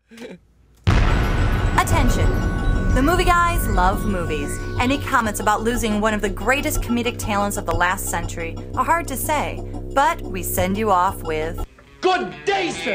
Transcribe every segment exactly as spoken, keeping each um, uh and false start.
Attention. The movie guys love movies. Any comments about losing one of the greatest comedic talents of the last century are hard to say, but we send you off with... Good day, sir!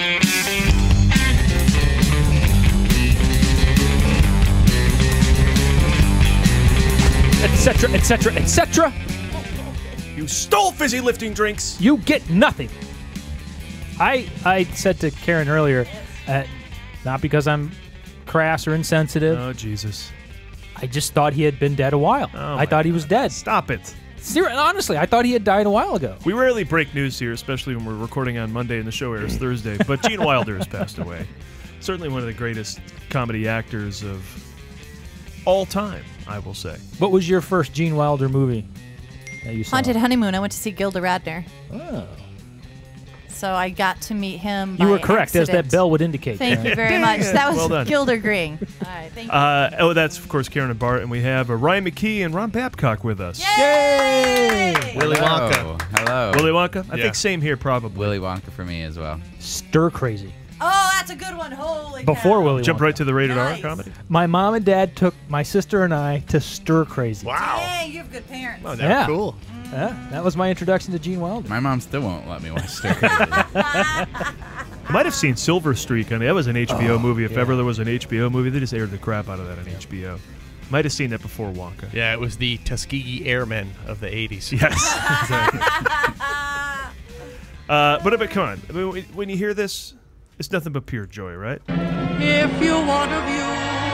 Etc, etc, et cetera. You stole fizzy lifting drinks. You get nothing. I I said to Karen earlier, uh, not because I'm crass or insensitive. Oh, Jesus. I just thought he had been dead a while. Oh I thought he was dead. Stop it. Ser honestly, I thought he had died a while ago. We rarely break news here, especially when we're recording on Monday and the show airs Thursday, but Gene Wilder has passed away. Certainly one of the greatest comedy actors of all time, I will say. What was your first Gene Wilder movie that you saw? Haunted Honeymoon. I went to see Gilda Radner. Oh. So I got to meet him You by were correct, accident. as that bell would indicate. Thank you very much. That was Well done. Gilder Green. All right, thank you. Uh, oh, that's, of course, Karen and Bart, and we have uh, Ryan McKee and Ron Babcock with us. Yay! Willy Hello. Wonka. Hello. Willy Wonka? I Yeah. think same here, probably. Willy Wonka for me as well. Stir crazy. Oh, that's a good one. Holy Before cow. Willy Jump Wonka. right to the rated Nice. R comedy. My mom and dad took my sister and I to Stir Crazy. Wow. Dang, you have good parents. Oh, they're Yeah. cool. Yeah, that was my introduction to Gene Wilder. My mom still won't let me watch Stir Crazy. I might have seen Silver Streak. I mean, that was an H B O Oh, movie. If yeah. ever there was an H B O movie, they just aired the crap out of that on H B O. Might have seen that before Wonka. Yeah, it was the Tuskegee Airmen of the eighties. Yes, exactly. uh, but, but come on. I mean, when you hear this, it's nothing but pure joy, right? If you want to view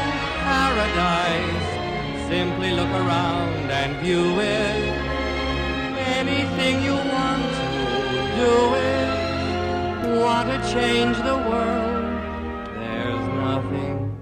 paradise, simply look around and view it. Anything you want to do it. Want to change the world, there's nothing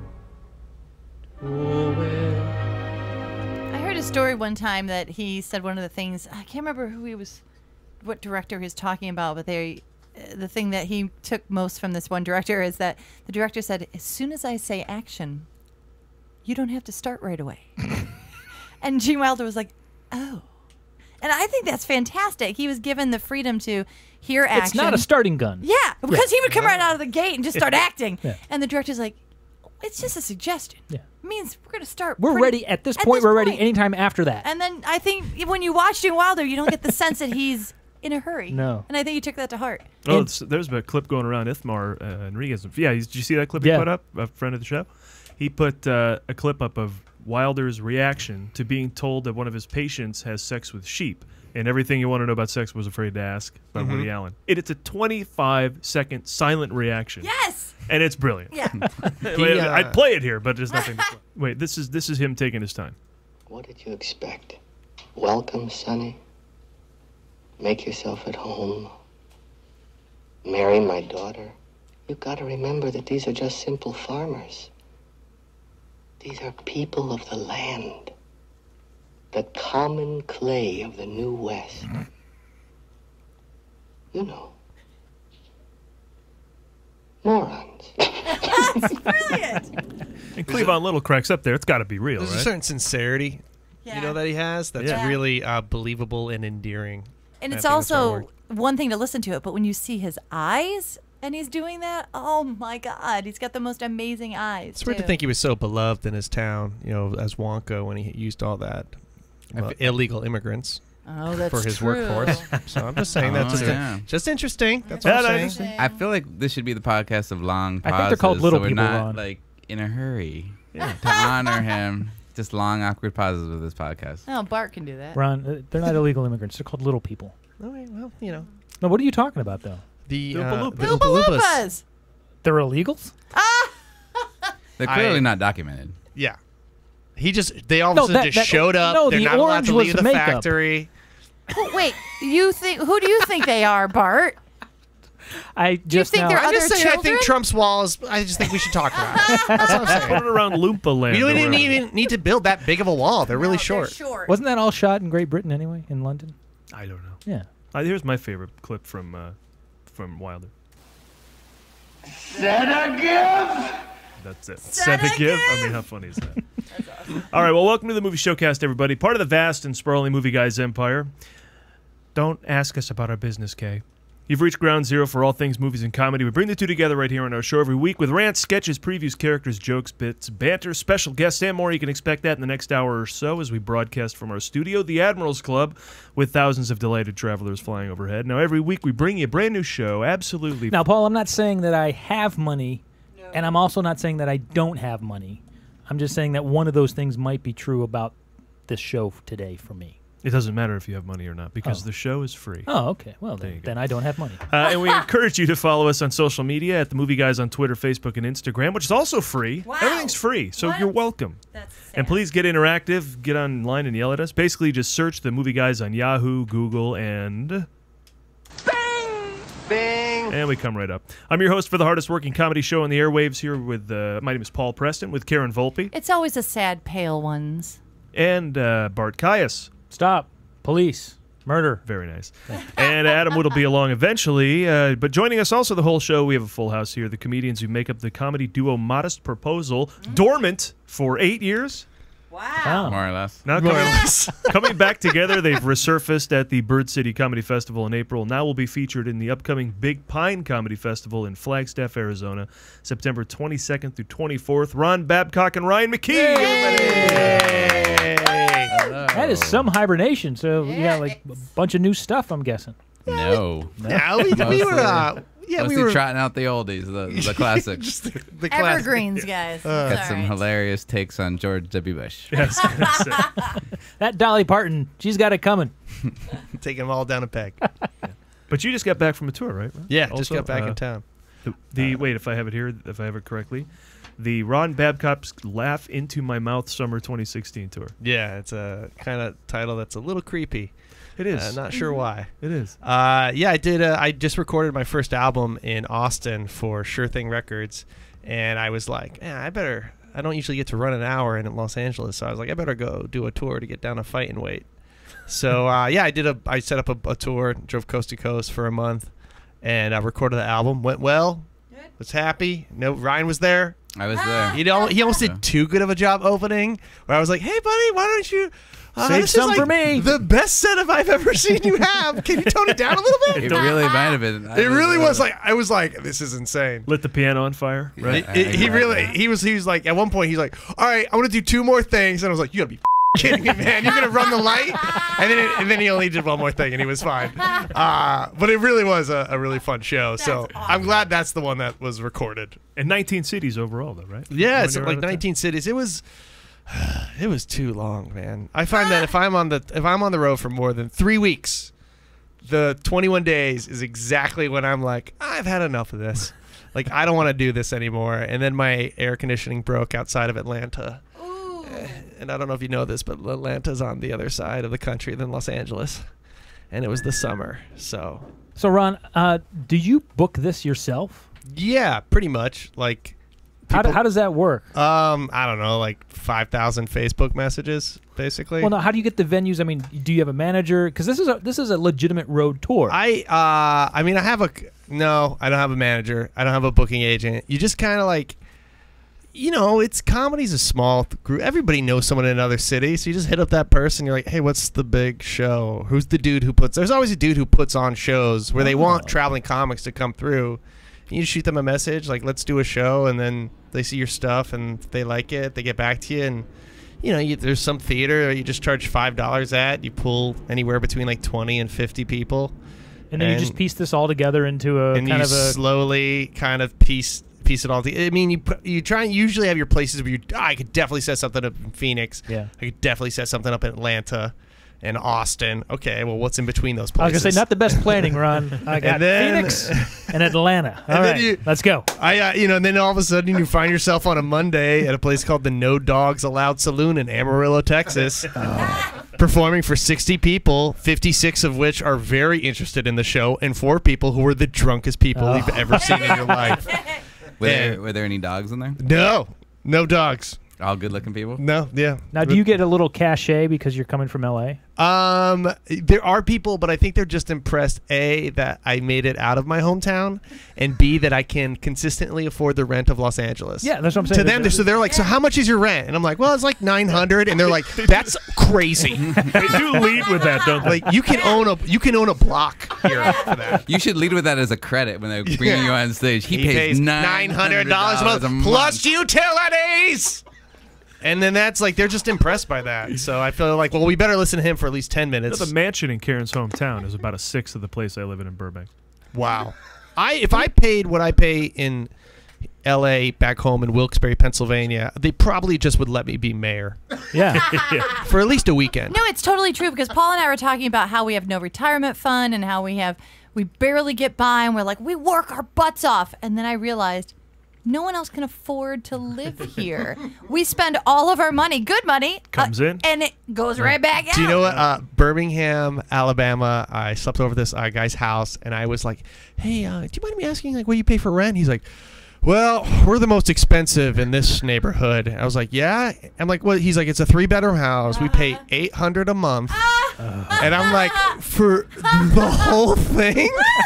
to it. I heard a story one time that he said one of the things, I can't remember who he was, what director he was talking about, but they, uh, the thing that he took most from this one director is that the director said, as soon as I say action, you don't have to start right away. And Gene Wilder was like, oh. And I think that's fantastic. He was given the freedom to hear action. It's not a starting gun. Yeah, because he would come right out of the gate and just start acting. Yeah. And the director's like, it's just a suggestion. Yeah. It means we're going to start. We're pretty- ready at this at point. this we're ready point. anytime after that. And then I think when you watch Gene Wilder, you don't get the sense that he's in a hurry. No. And I think he took that to heart. Oh, And- it's, there's a clip going around Ithmar uh, Enriquez. Yeah, did you see that clip Yeah. he put up? A friend of the show? He put uh, a clip up of Wilder's reaction to being told that one of his patients has sex with sheep. And everything you want to know about sex was afraid to ask by Mhm. Woody Allen. It, it's a twenty-five second silent reaction. Yes. And it's brilliant. Yeah. He, uh, I'd play it here, but there's nothing to play. Wait, this is this is him taking his time. What did you expect? Welcome, Sonny. Make yourself at home. Marry my daughter. You've got to remember that these are just simple farmers. These are people of the land. The common clay of the New West. You know. Morons. That's brilliant. And Cleavon Little cracks up there. It's got to be real, There's right? a certain sincerity, Yeah. you know, that he has that's Yeah. really uh, believable and endearing. And I it's think that's our also word. one thing to listen to it, but when you see his eyes and he's doing that, oh my God, he's got the most amazing eyes. It's weird too. to think he was so beloved in his town, you know, as Wonka when he used all that I uh, fe- illegal immigrants Oh, that's for his true. workforce. So I'm just saying Oh, that's just, yeah. just interesting. That's Yeah, what no, I'm I saying. understand. I feel like this should be the podcast of long I pauses. think they're called little so we're people, not, Ron. like, in a hurry Yeah. to honor him. Just long, awkward pauses with this podcast. Oh, Bart can do that. Ron, uh, they're not illegal immigrants. They're called little people. Okay, well, you know, No, what are you talking about, though? the Oompa uh, Loompas. the Oompa Oompa Loompas. Loompas. They're illegals? They're clearly I- not documented. Yeah. He just, they all of No, a sudden that- just that- showed up. no, They're the not allowed orange to was leave the makeup. factory. Oh, wait, you think? Who do you think they are, Bart? I just think now, they're I'm just other saying, I children? think Trump's wall is, I just think we should talk about it. That's what I'm Put saying. it around Loompa Land. We don't or even whatever. even need to build that big of a wall. They're really No, short. They're short. wasn't that all shot in Great Britain anyway, in London? I don't know. Yeah. Uh, here's my favorite clip from uh, from Wilder. Set a gift! That's it. Set Set a a give. I gift. mean, how funny is that? All right, well, welcome to the Movie Showcast, everybody. Part of the vast and sprawling Movie Guys empire. Don't ask us about our business, Kay. You've reached ground zero for all things movies and comedy. We bring the two together right here on our show every week with rants, sketches, previews, characters, jokes, bits, banter, special guests, and more. You can expect that in the next hour or so as we broadcast from our studio, the Admiral's Club, with thousands of delighted travelers flying overhead. Now, every week we bring you a brand new show, absolutely. Now, Paul, I'm not saying that I have money, no. and I'm also not saying that I don't have money. I'm just saying that one of those things might be true about this show today for me. It doesn't matter if you have money or not because oh. the show is free. Oh, okay. Well, then, then I don't have money. Uh, and we encourage you to follow us on social media at The Movie Guys on Twitter, Facebook, and Instagram, which is also free. Wow. Everything's free, so What? you're welcome. That's sad. And please get interactive, get online and yell at us. Basically, just search The Movie Guys on Yahoo, Google, and... Bing! Bing! And we come right up. I'm your host for the hardest working comedy show on the airwaves here with, uh, my name is Paul Preston, with Karen Volpe. It's always the sad, pale ones. And uh, Bart Caius. Stop. Police. Murder. Very nice. And Adam Wood will be along eventually. Uh, but joining us also the whole show, we have a full house here. The comedians who make up the comedy duo Modest Proposal, mm. dormant for eight years. Wow. Oh. More or less. Now coming, coming back together, they've resurfaced at the Bird City Comedy Festival in April. Now will be featured in the upcoming Big Pine Comedy Festival in Flagstaff, Arizona, September twenty-second through twenty-fourth. Ron Babcock and Ryan McKee. Yay! That is some hibernation. So yeah, you got like a bunch of new stuff, I'm guessing. No. No, we, we were. Uh, yeah, Mostly we were trotting out the oldies, the, the classics. Just the, the classic. Evergreens, guys. Uh, Got That's some all right. hilarious takes on George W. Bush. Yes, that's it. That Dolly Parton, she's got it coming. Taking them all down a peg. But you just got back from a tour, right? Yeah, Also, just got back uh, in town. The, the wait, if I have it here, if I have it correctly, the Ron Babcock's Laugh Into My Mouth Summer twenty sixteen tour. Yeah, it's a kind of title that's a little creepy. It is. Uh, not sure why. It is. Uh, yeah, I did. Uh, I just recorded my first album in Austin for Sure Thing Records, and I was like, yeah, I better. I don't usually get to run an hour in Los Angeles, so I was like, I better go do a tour to get down a fighting weight. So uh, yeah, I did a. I set up a, a tour, drove coast to coast for a month, and I recorded the album. Went well. Good. Was happy. No, Ryan was there. I was there. You know, he almost Yeah. did too good of a job opening. Where I was like, "Hey, buddy, why don't you uh, Save this some is for like me." The best setup I've ever seen you have. Can you tone it down a little bit?" It really might have been. I It really uh, was like I was like, "This is insane." Lit the piano on fire. Right. It- it- he really, he was, he was like, at one point, he's like, "All right, I want to do two more things," and I was like, "You gotta be kidding me, man! You're gonna run the light?" And then, it, and then he only did one more thing, and he was fine. Uh, but it really was a, a really fun show. So That's I'm glad that's the one that was recorded. And nineteen cities overall, though, right? Yeah, When it's you're like out of town? nineteen cities. It was, it was too long, man. I find that if I'm on the if I'm on the road for more than three weeks, the twenty-one days is exactly when I'm like, I've had enough of this. Like, I don't want to do this anymore. And then my air conditioning broke outside of Atlanta. Ooh. And I don't know if you know this, but Atlanta's on the other side of the country than Los Angeles. And it was the summer, so So, Ron, uh, do you book this yourself? yeah, pretty much. Like, How, do, people- how does that work? um, I don't know, like five thousand Facebook messages, basically. Well, no. How do you get the venues? I mean, do you have a manager? Because this is a this is a legitimate road tour. I uh I mean I have a no, I don't have a manager. I don't have a booking agent. You just kind of like, you know, it's comedy's a small th- group. Everybody knows someone in another city, so you just hit up that person. You're like, hey, what's the big show? Who's the dude who puts? There's always a dude who puts on shows where they want Oh. traveling comics to come through. And you shoot them a message like, let's do a show, and then they see your stuff and if they like it, they get back to you. And you know, you, there's some theater you just charge five dollars at. You pull anywhere between like twenty and fifty people. and then you just piece this all together into a and kind you of a. slowly kind of piece piece it all together. I mean, you put, you try and usually have your places where you. Oh, I could definitely set something up in Phoenix. Yeah. I could definitely set something up in Atlanta, and Austin. Okay, well, what's in between those I was places? gonna say not the best planning, Ron. I got And then- Phoenix and Atlanta. All And then right, you- let's go. I, uh, you know, and then all of a sudden you find yourself on a Monday at a place called the No Dogs Allowed Saloon in Amarillo, Texas, performing for sixty people, fifty-six of which are very interested in the show, and four people who are the drunkest people Oh. you've ever seen in your life. Were, Yeah. there, were there any dogs in there? No, no dogs. All good-looking people? No, yeah. Now, do you get a little cachet because you're coming from L A? Um, there are people, but I think they're just impressed, A, that I made it out of my hometown, and B, that I can consistently afford the rent of Los Angeles. Yeah, that's what I'm saying. To them, they're, so they're like, so how much is your rent? And I'm like, well, it's like nine hundred, and they're like, that's crazy. They do lead with that, don't they? Like, you can own a you can own a block here for that. You should lead with that as a credit when they bring Yeah. you on stage. He, He pays, pays nine hundred dollars a month, a month. plus utilities. And then that's like, they're just impressed by that. So I feel like, well, we better listen to him for at least ten minutes. The mansion in Karen's hometown is about a sixth of the place I live in in Burbank. Wow. I if I paid what I pay in L A back home in Wilkes-Barre, Pennsylvania, they probably just would let me be mayor. Yeah. For at least a weekend. No, it's totally true because Paul and I were talking about how we have no retirement fund and how we have we barely get by and we're like we work our butts off, and then I realized no one else can afford to live here. We spend all of our money, good money, Comes uh, in. and it goes right back out. Do you know what? Uh, Birmingham, Alabama. I slept over this uh, guy's house, and I was like, "Hey, uh, do you mind me asking, like, what you pay for rent?" He's like, "Well, we're the most expensive in this neighborhood." I was like, "Yeah." I'm like, "What?" He's like, "It's a three-bedroom house. We pay eight hundred a month." And I'm like, "For the whole thing?"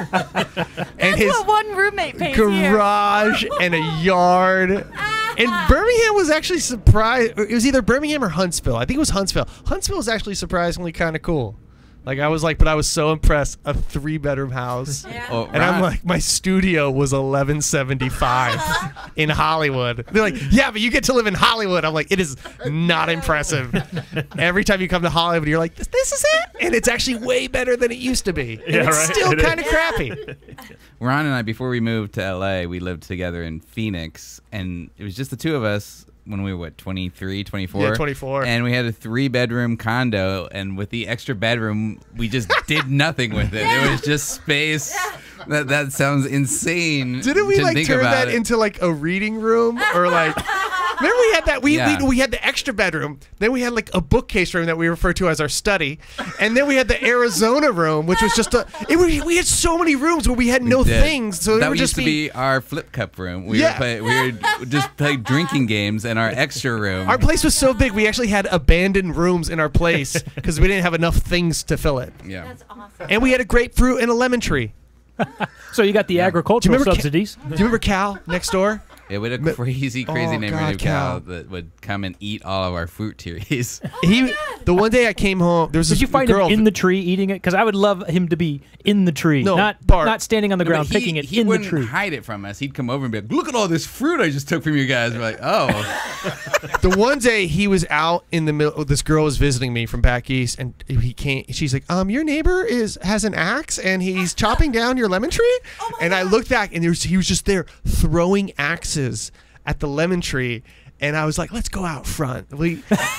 And That's his what one roommate pays here. garage and a yard. And Birmingham was actually surprised. It was either Birmingham or Huntsville. I think it was Huntsville. Huntsville was actually surprisingly kind of cool. Like, I was like, but I was so impressed. A three-bedroom house. Yeah. Oh, And I'm Ron- like, my studio was eleven seventy-five in Hollywood. They're like, yeah, but you get to live in Hollywood. I'm like, it is not impressive. Every time you come to Hollywood, you're like, this, this is it? And it's actually way better than it used to be. And Yeah, it's right. still It is. kind of crappy. Ron and I, before we moved to L A, we lived together in Phoenix, and it was just the two of us when we were, what, twenty-three, twenty-four? Yeah, twenty-four. And we had a three-bedroom condo, and with the extra bedroom, we just did nothing with it. It was just space. That that sounds insane. Didn't we to like think turn about that it. into like a reading room or like? Remember we had that we, Yeah. we we had the extra bedroom. Then we had like a bookcase room that we refer to as our study, and then we had the Arizona room, which was just a. It, we, we had so many rooms where we had We no did. things, so that it would used just to be. be our flip cup room. We Yeah. were play, we would just play drinking games in our extra room. Our place was so big, we actually had abandoned rooms in our place because we didn't have enough things to fill it. yeah. That's awesome. And we had a grapefruit and a lemon tree. So you got the Do you agricultural remember Ca- subsidies. Do you remember Cal next door? It would a crazy, crazy Oh, neighborhood God, Cal. cow that would come and eat all of our fruit trees. He, the one day I came home, there was Did this you find girl. him in the tree eating it? Because I would love him to be in the tree, No, not Bart. not standing on the No, ground but he, picking it he in the wouldn't tree. hide it from us. He'd come over and be like, "Look at all this fruit I just took from you guys." We're like, "Oh, The one day he was out in the middle. This girl was visiting me from back east, and he came. She's like, "Um, your neighbor is has an axe, and he's chopping down your lemon tree." And I looked back, and there was, he was just there throwing axes at the lemon tree. And I was like, "Let's go out front." We,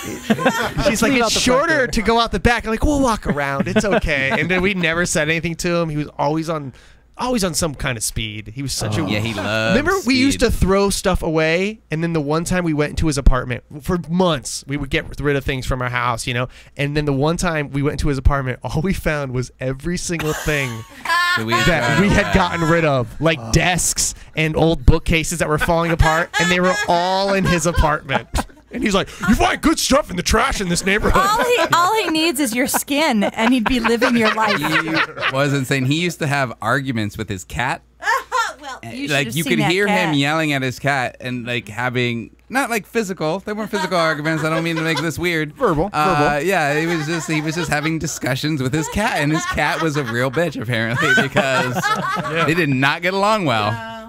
she's like, leave "It's out the front shorter door." to go out the back." I'm like, "We'll walk around. It's okay." And then we never said anything to him. He was always on, always on some kind of speed. He was such a yeah." He loves. Remember, we used to speed. throw stuff away, and then the one time we went into his apartment for months, we would get rid of things from our house, you know. And then the one time we went into his apartment, all we found was every single thing So we that we had gotten rid of, like desks and old bookcases that were falling apart, and they were all in his apartment. And he's like, "You find good stuff in the trash in this neighborhood." All he all he needs is your skin, and he'd be living your life. He was insane. He used to have arguments with his cat. Well, And, you like should've you seen could that hear cat. him yelling at his cat and like having not like physical. They weren't physical arguments. I don't mean to make this weird. Verbal, Uh, verbal. Yeah, he was just he was just having discussions with his cat, and his cat was a real bitch apparently because they did not get along well.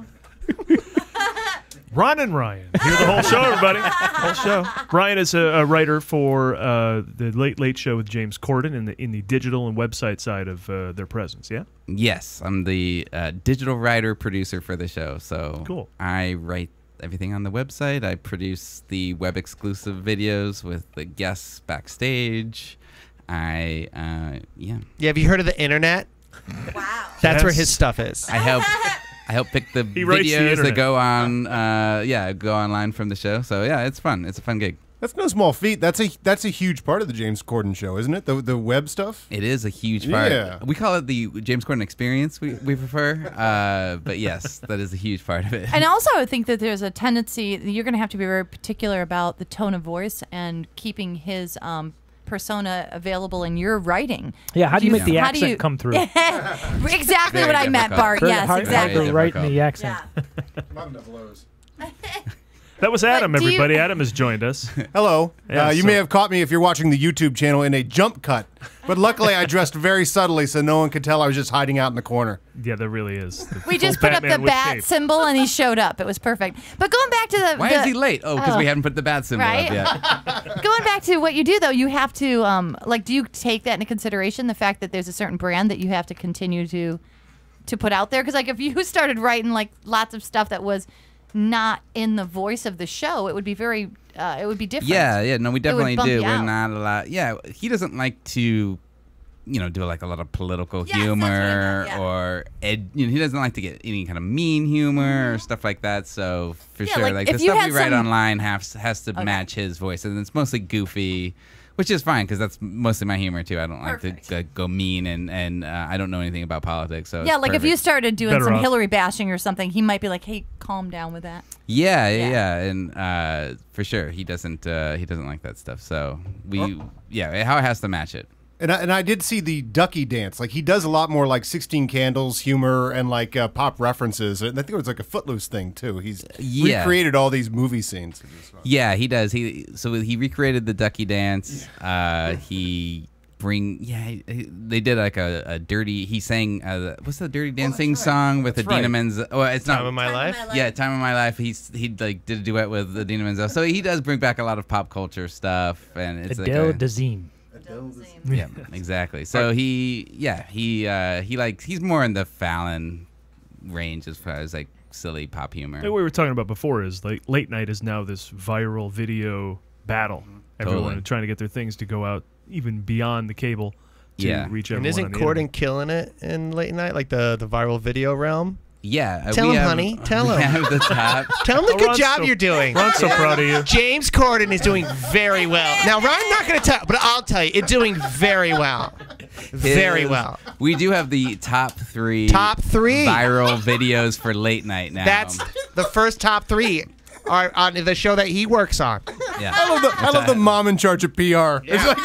Ron and Ryan. Hear the whole show, everybody. Whole show. Ryan is a, a writer for uh, the Late Late Show with James Corden in the in the digital and website side of uh, their presence. Yeah. Yes, I'm the uh, digital writer producer for the show. So Cool. I write everything on the website. I produce the web exclusive videos with the guests backstage. I uh, yeah. Yeah, have you heard of the internet? Wow. That's where Yes. his stuff is. I help. I help pick the He writes the videos internet. that go on. Uh, yeah, go online from the show. So yeah, it's fun. It's a fun gig. That's no small feat. That's a that's a huge part of the James Corden show, isn't it? The the web stuff. It is a huge part. Yeah. We call it the James Corden experience. We we prefer, uh, but yes, that is a huge part of it. And also, I think that there's a tendency you're going to have to be very particular about the tone of voice and keeping his um, persona available in your writing. Yeah, how do you make Yeah. the How do accent you- come through? exactly Very what I meant, difficult. Bart. Very Yes, hard- exactly. hard to write in difficult. the accent. Yeah. That was Adam, do you- everybody. Adam has joined us. Hello. Yeah, uh, you so- may have caught me if you're watching the YouTube channel in a jump cut, but luckily I dressed very subtly so no one could tell I was just hiding out in the corner. Yeah, there really is. The We full just put up Batman the with bat shape. symbol and he showed up. It was perfect. But going back to the Why the, is he late? Oh, because Oh. we haven't put the bat symbol Right? up yet. Going back to what you do, though, you have to, um, like, do you take that into consideration, the fact that there's a certain brand that you have to continue to to put out there? Because, like, if you started writing, like, lots of stuff that was not in the voice of the show, it would be very, uh, it would be different. Yeah, yeah, no, we definitely bump do. you We're out. not a lot. Yeah, he doesn't like to, you know, do like a lot of political Yes, that's what I humor meant, yeah. or ed. You know, he doesn't like to get any kind of mean humor or stuff like that. So for Yeah, sure, like, like, if the you stuff had we write some- online has has to Okay. match his voice, and it's mostly goofy. Which is fine because that's mostly my humor too. I don't like Perfect. to uh, go mean, and and uh, I don't know anything about politics. So Yeah, it's like if you perfect. started doing Better some off. Hillary bashing or something, he might be like, "Hey, calm down with that." Yeah, yeah, Yeah. yeah, and uh, for sure he doesn't uh, he doesn't like that stuff. So we Oh. yeah, how it has to match it. And I, and I did see the Ducky dance. Like he does a lot more like sixteen Candles humor and like uh, pop references. And I think it was like a Footloose thing too. He's Yeah. recreated all these movie scenes. Yeah, he does. He so he recreated the Ducky dance. Uh, he bring yeah. He, he- they did like a, a dirty. He sang uh, what's the Dirty Dancing song with That's Adina right. Menzel? Oh, it's Time not of my life. Yeah, Time of My Life. He's he like did a duet with Adina Menzel. So he does bring back a lot of pop culture stuff, and it's Adele like a, Dazeem. yeah, exactly. So he yeah he uh, he like he's more in the Fallon range as far as like silly pop humor. What we were talking about before is like late night is now this viral video battle. Everyone Totally. trying to get their things to go out even beyond the cable to Yeah. reach And everyone. isn't on the Corden internet. killing it in late night, like the, the viral video realm? Yeah, uh, Tell we him, have- honey. Tell we him. have the top. Tell him the Oh, good Ron's job so- you're doing. Ron's so proud of you. James Corden is doing very well. Now, Ron, I'm not going to tell, but I'll tell you, it's doing very well. Very Is- well. We do have the top three Top three. viral videos for late night now. That's the first top three are on the show that he works on. yeah. I love the, I love the mom in charge of P R. It's like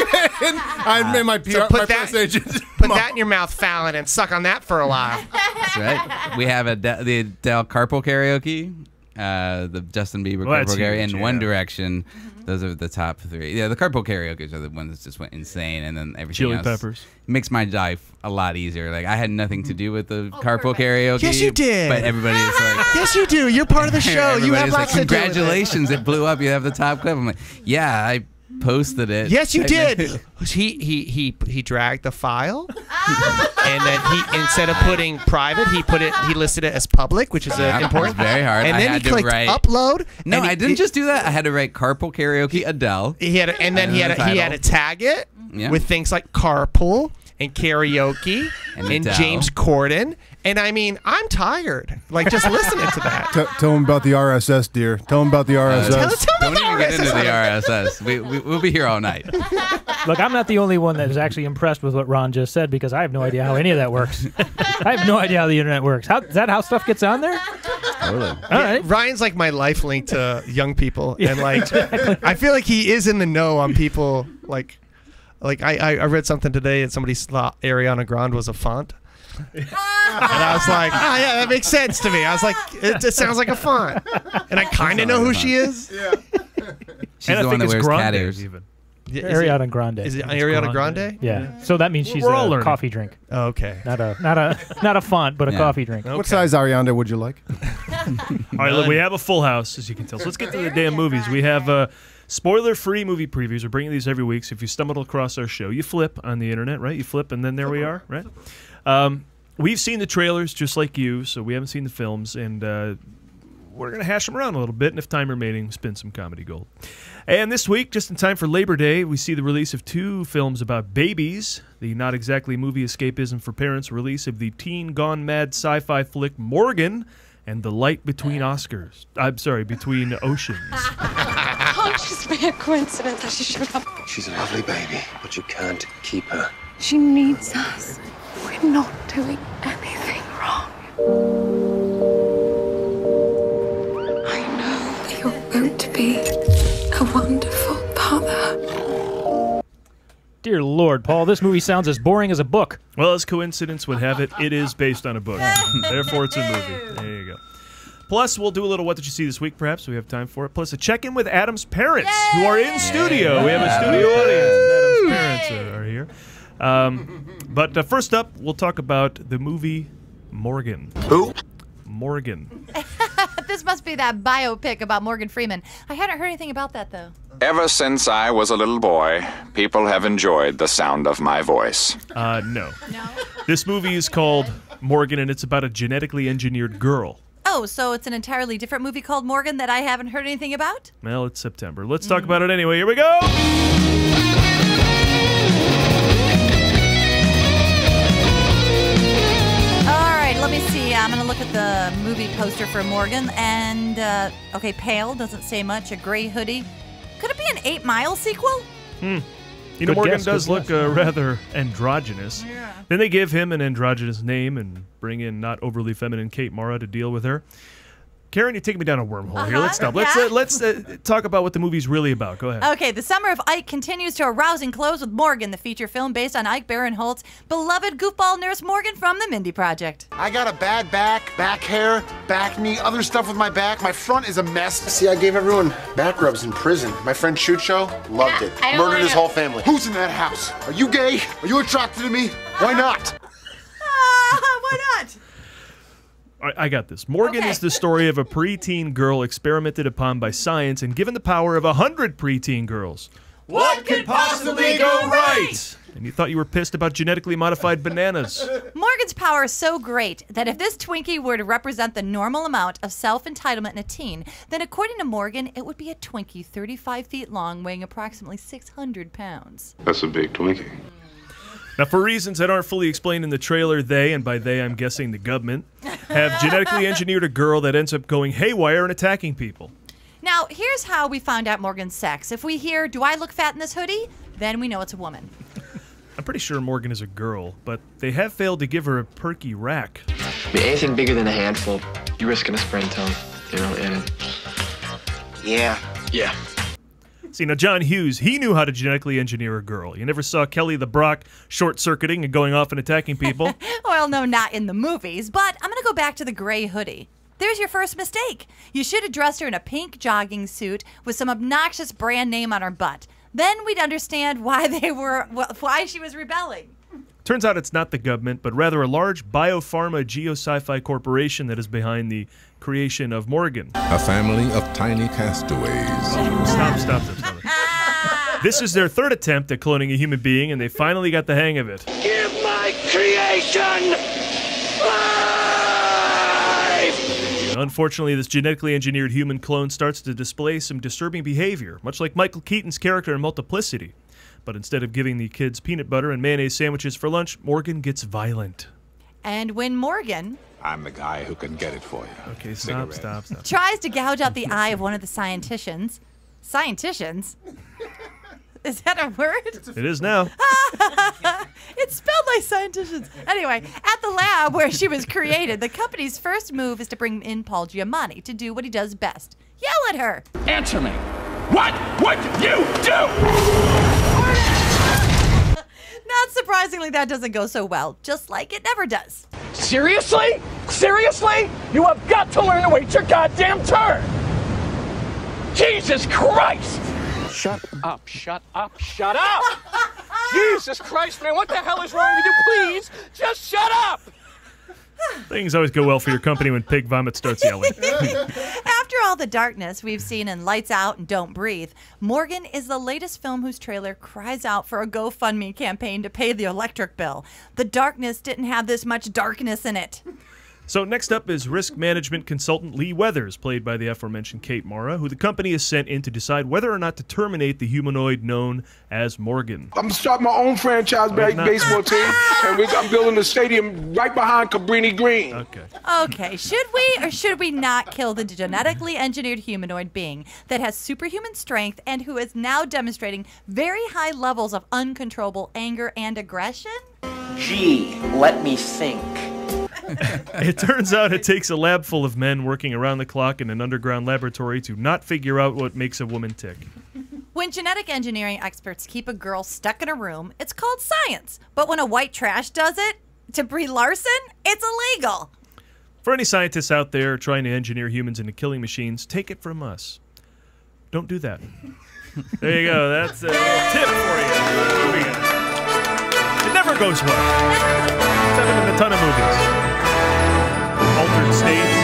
I'm in my P R, So put my that- press agent. Put Mom. that in your mouth, Fallon, and suck on that for a while. That's right. We have a De- the Adele carpool karaoke, uh, the Justin Bieber Well, that's carpool karaoke, huge, and yeah. One Direction. Those are the top three. Yeah, the carpool karaoke are the ones that just went insane, and then everything Chili else Peppers. makes my life a lot easier. Like I had nothing to do with the carpool perfect. karaoke. Yes, you did. But everybody is like. Yes, you do. You're part of the show. You have Everybody's like, lots to do with it. congratulations, it blew up. You have the top clip. I'm like, yeah, I posted it. Yes, you I- did. He he he he dragged the file, and then he instead of putting private, he put it. He listed it as public, which is uh, Yeah, it important. was very hard. And I then had he to clicked write- upload. No, and he- I didn't just do that. I had to write carpool karaoke Adele. He had, to, and then he had, to, he had to tag it Yeah. with things like carpool and karaoke And and, Adele. James Corden. And I mean, I'm tired. Like just listening to that. T- tell him about the R S S, dear. Tell him about the R S S. Tell, tell me Don't even the get into R S S. the R S S. We, we, we'll be here all night. Look, I'm not the only one that is actually impressed with what Ron just said because I have no idea how any of that works. I have no idea how the internet works. How, is that how stuff gets on there? Totally. All right. Ryan's like my life link to young people, and like I feel like he is in the know on people. Like, like I, I I read something today, and somebody thought Ariana Grande was a font, and I was like, oh yeah, that makes sense to me. I was like, it just sounds like a font, and I kind of know who she is. She's and I the one think that it's wears cat Grande ears. even. Is it- Ariana Grande. Is it Ariana Grande? Yeah. So that means she's We're all a learning. coffee drink, Oh, okay. not a not a not a font, but a Yeah. coffee drink. Okay. What size Ariana would you like? All right, look, we have a full house, as you can tell. So let's get to the damn movies. We have uh, spoiler-free movie previews. We're bringing these every week, so if you stumbled across our show, you flip on the internet, right? You flip, and then there we are, right? Um, we've seen the trailers just like you, so we haven't seen the films, and uh, we're going to hash them around a little bit, and if time remaining, spin some comedy gold. And this week, just in time for Labor Day, we see the release of two films about babies, the not exactly movie escapism for parents release of the teen gone mad sci-fi flick Morgan, and The Light Between Oscars. I'm sorry, Between Oceans. can't just be a coincidence that she showed up. She's a lovely baby, but you can't keep her. She needs us. We're not doing anything wrong. I know that you're going to be a wonderful father. Dear Lord, Paul, this movie sounds as boring as a book. Well, as coincidence would have it, it is based on a book. Therefore, it's a movie. There you go. Plus, we'll do a little What Did You See This Week, perhaps. We have time for it. Plus, a check-in with Adam's parents, Yay! who are in studio. We have a studio audience. Adam's parents are, are here. Um, but uh, first up, we'll talk about the movie Morgan. Who? Morgan. This must be that biopic about Morgan Freeman. I hadn't heard anything about that, though. Ever since I was a little boy, people have enjoyed the sound of my voice. Uh, no. No? This movie is called Morgan, and it's about a genetically engineered girl. Oh, so it's an entirely different movie called Morgan that I haven't heard anything about? Well, it's September. Let's talk about it anyway. Here we go! All right, let me see. I'm going to look at the movie poster for Morgan. And, uh, okay, pale, doesn't say much. A gray hoodie. Could it be an Eight Mile sequel? Hmm. You know, Good Morgan guess, does good look guess. uh, rather androgynous. Yeah. Then they give him an androgynous name and bring in not overly feminine Kate Mara to deal with her. Karen, you're taking me down a wormhole Uh-huh, here. Let's stop. Let's yeah. uh, let's uh, talk about what the movie's really about. Go ahead. Okay, the summer of Ike continues to a rousing close with Morgan, the feature film based on Ike Barinholtz's beloved goofball nurse Morgan from the Mindy Project. I got a bad back, back hair, back knee, other stuff with my back. My front is a mess. See, I gave everyone back rubs in prison. My friend Chucho loved it. I don't Murdered wanna his know. whole family. Who's in that house? Are you gay? Are you attracted to me? Why not? Ah, why not? I, I got this. Morgan Okay. is the story of a preteen girl experimented upon by science and given the power of a hundred preteen girls. What could possibly go right? And you thought you were pissed about genetically modified bananas. Morgan's power is so great that if this Twinkie were to represent the normal amount of self-entitlement in a teen, then according to Morgan, it would be a Twinkie thirty-five feet long, weighing approximately six hundred pounds. That's a big Twinkie. Now, for reasons that aren't fully explained in the trailer, they, and by they I'm guessing the government, have genetically engineered a girl that ends up going haywire and attacking people. Now, here's how we found out Morgan's sex. If we hear, "Do I look fat in this hoodie?" then we know it's a woman. I'm pretty sure Morgan is a girl, but they have failed to give her a perky rack. I mean, anything bigger than a handful, you're risking a sprained tongue, you know, and... Yeah. Yeah. See, now John Hughes, he knew how to genetically engineer a girl. You never saw Kelly the Brock short-circuiting and going off and attacking people. Well, no, not in the movies, but I'm going to go back to the gray hoodie. There's your first mistake. You should have dressed her in a pink jogging suit with some obnoxious brand name on her butt. Then we'd understand why they were why she was rebelling. Turns out it's not the government, but rather a large biopharma geo-sci-fi corporation that is behind the creation of Morgan. A family of tiny castaways. Oh, stop, stop, stop, stop. This is their third attempt at cloning a human being, and they finally got the hang of it. Give my creation life! Unfortunately, this genetically engineered human clone starts to display some disturbing behavior, much like Michael Keaton's character in Multiplicity. But instead of giving the kids peanut butter and mayonnaise sandwiches for lunch, Morgan gets violent. And when Morgan I'm the guy who can get it for you. Okay, stop, stop, stop. tries to gouge out the eye of one of the scienticians, scienticians? Is that a word? It is now. It's spelled like scienticians. Anyway, at the lab where she was created, the company's first move is to bring in Paul Giamatti to do what he does best. Yell at her. Answer me. What would you do? Not surprisingly, that doesn't go so well, just like it never does. Seriously? Seriously? You have got to learn to wait your goddamn turn! Jesus Christ! Shut up, shut up, shut up! Jesus Christ, man, what the hell is wrong with you? Please, just shut up! Things always go well for your company when Pig Vomit starts yelling. After all the darkness we've seen in Lights Out and Don't Breathe, Morgan is the latest film whose trailer cries out for a GoFundMe campaign to pay the electric bill. The darkness didn't have this much darkness in it. So next up is risk management consultant Lee Weathers, played by the aforementioned Kate Mara, who the company is sent in to decide whether or not to terminate the humanoid known as Morgan. I'm starting my own franchise ba- baseball team, and we, I'm building a stadium right behind Cabrini Green. Okay. Okay, should we or should we not kill the genetically engineered humanoid being that has superhuman strength and who is now demonstrating very high levels of uncontrollable anger and aggression? Gee, let me think. It turns out it takes a lab full of men working around the clock in an underground laboratory to not figure out what makes a woman tick. When genetic engineering experts keep a girl stuck in a room, it's called science. But when a white trash does it to Brie Larson, it's illegal. For any scientists out there trying to engineer humans into killing machines, take it from us. Don't do that. There you go. That's a tip for you. It never goes well. It's happened in a ton of movies. Altered States.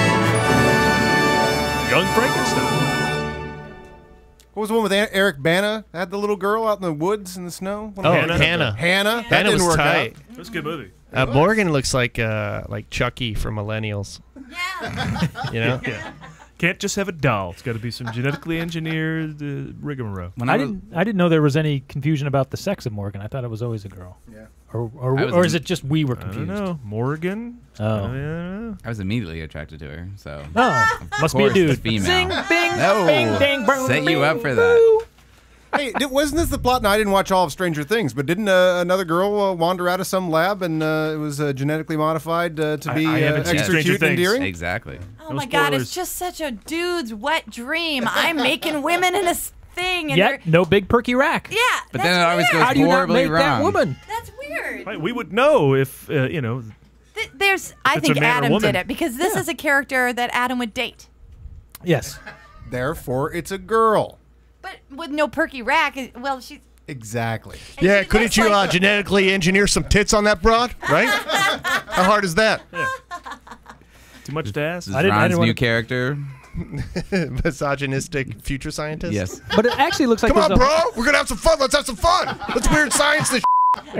Young Frankenstein. What was the one with A- Eric Bana? Had the little girl out in the woods in the snow? Oh, Hannah. Hannah. Hannah. That Hannah didn't was work tight. out. That was a good movie. Uh, Morgan looks like uh, like Chucky from Millennials. Yeah. You know? Yeah. Can't just have a doll. It's got to be some genetically engineered uh, rigmarole. I, I didn't. I didn't know there was any confusion about the sex of Morgan. I thought it was always a girl. Yeah. Or or, I was or is in- it just we were I don't confused? know. Morgan? Oh. I don't know. I was immediately attracted to her, so. Oh, Of must be a course, dude. the female. Zing, bing, no. bing, ding, boom, Set you bing, up for that. Hey, di- wasn't this the plot? No, I didn't watch all of Stranger Things, but didn't uh, another girl uh, wander out of some lab and uh, it was uh, genetically modified uh, to I- be I uh, haven't seen extra Stranger cute and Things. endearing? Exactly. Oh my God, it's just such a dude's wet dream. I'm making women in a s- thing. And Yet they're- no big perky rack. Yeah, But that's then it always weird. goes How do you not horribly make wrong. that woman? That's weird. Right, we would know if, uh, you know, Th- There's, I it's a think man or Adam woman. did it because this is a character that Adam would date. Yes. Therefore, it's a girl. But with no perky rack, it- well, she's. Exactly. Yeah, couldn't you uh, genetically engineer some tits on that broad, right? How hard is that? too much to ask. This is I didn't- I Ron's didn't new wanna- character. Misogynistic future scientist? Yes. But it actually looks like Come on, there's a- bro. We're going to have some fun. Let's have some fun. Let's weird science this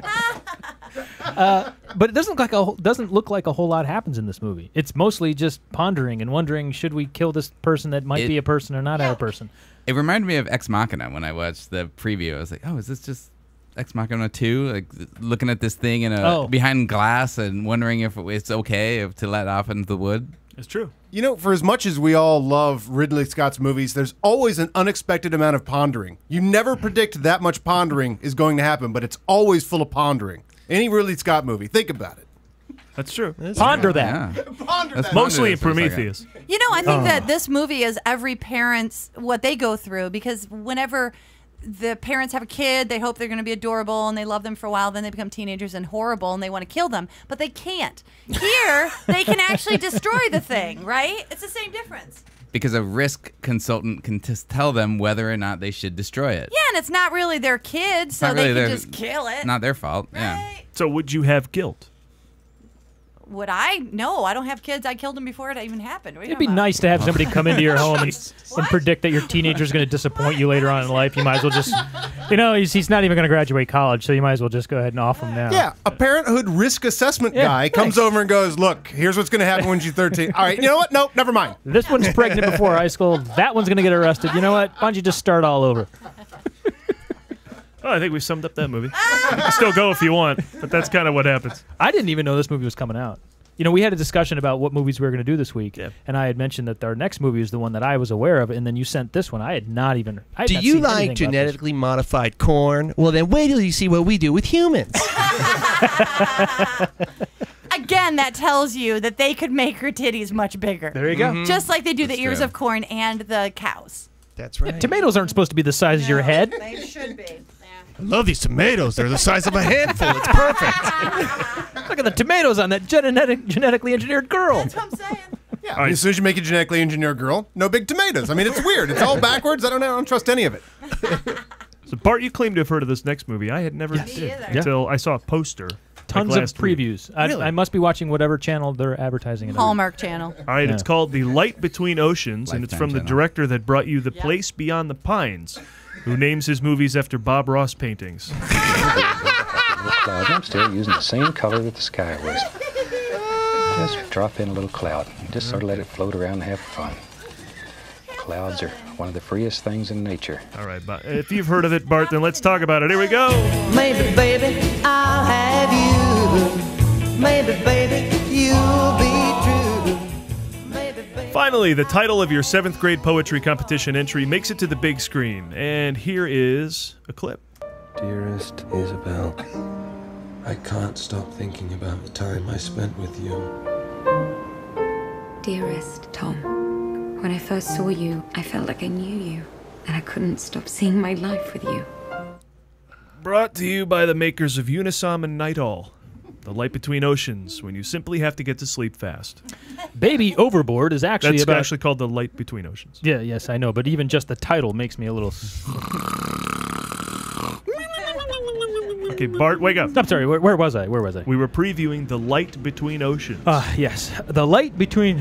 Uh, but it doesn't look like a whole- doesn't look like a whole lot happens in this movie. It's mostly just pondering and wondering: should we kill this person that might It- be a person or not a person? It reminded me of Ex Machina when I watched the preview. I was like, oh, is this just Ex Machina two? Like looking at this thing in a Oh. behind glass and wondering if it's okay if, to let off into the wood. It's true. You know, for as much as we all love Ridley Scott's movies, there's always an unexpected amount of pondering. You never predict that much pondering is going to happen, but it's always full of pondering. Any Ridley Scott movie, think about it. That's true. Ponder that. Yeah. Ponder Let's that. ponder Mostly in this for a second. Prometheus. You know, I think Oh. that this movie is every parent's what they go through because whenever the parents have a kid, they hope they're going to be adorable and they love them for a while, then they become teenagers and horrible and they want to kill them, but they can't. Here, they can actually destroy the thing, right? It's the same difference. Because a risk consultant can just tell them whether or not they should destroy it. Yeah, and it's not really their kid, so not they really can their- just kill it. Not their fault. Yeah. So would you have guilt? Would I? No, I don't have kids. I killed them before it even happened. What are you It'd be talking about? nice to have somebody come into your home and, and predict that your teenager's going to disappoint you later on in life. You might as well just, you know, he's, he's not even going to graduate college, so you might as well just go ahead and off him now. Yeah, a parenthood risk assessment Yeah, guy comes thanks. over and goes, look, here's what's going to happen when she's thirteen. All right, you know what? Nope, never mind. This one's pregnant before high school. That one's going to get arrested. You know what? Why don't you just start all over? Oh, I think we summed up that movie. You can still go if you want, but that's kind of what happens. I didn't even know this movie was coming out. You know, we had a discussion about what movies we were going to do this week, and I had mentioned that our next movie is the one that I was aware of, and then you sent this one. I had not even. I had Do not you seen like anything about this. genetically modified corn? Well, then wait till you see what we do with humans. Again, that tells you that they could make her titties much bigger. There you go. Mhm. Just like they do That's the ears true. of corn and the cows. That's right. Tomatoes aren't supposed to be the size of your head. They should be. I love these tomatoes. They're the size of a handful. It's perfect. Look at the tomatoes on that genetic, genetically engineered girl. That's what I'm saying. Yeah, I mean, as soon as you make a genetically engineered girl, no big tomatoes. I mean, it's weird. It's all backwards. I don't know. I don't trust any of it. So, Bart, you claim to have heard of this next movie. I had never Yes. did Me either. until I saw a poster. Tons like of last week. previews. I, Really? I must be watching whatever channel they're advertising it on. Hallmark Channel. All right, Yeah. it's called The Light Between Oceans, and it's Lifetime from the channel. director that brought you The Place Beyond the Pines, who names his movies after Bob Ross paintings. I'm still using the same color that the sky was. Just drop in a little cloud. Just sort of let it float around and have fun. Clouds are one of the freest things in nature. All right, but if you've heard of it, Bart, then let's talk about it. Here we go. Maybe, baby, I'll have you. Maybe, baby, you'll be true. Maybe, baby. Finally, the title of your seventh grade poetry competition entry makes it to the big screen. And here is a clip. Dearest Isabel, I can't stop thinking about the time I spent with you. Dearest Tom, when I first saw you, I felt like I knew you, and I couldn't stop seeing my life with you. Brought to you by the makers of Unisom and Night All. The light between oceans, when you simply have to get to sleep fast. Baby Overboard is actually That's about... actually called The Light Between Oceans. Yeah, yes, I know, but even just the title makes me a little... Okay, Bart, wake up. I'm sorry, where, where was I? Where was I? We were previewing The Light Between Oceans. Ah, uh, yes. The light between...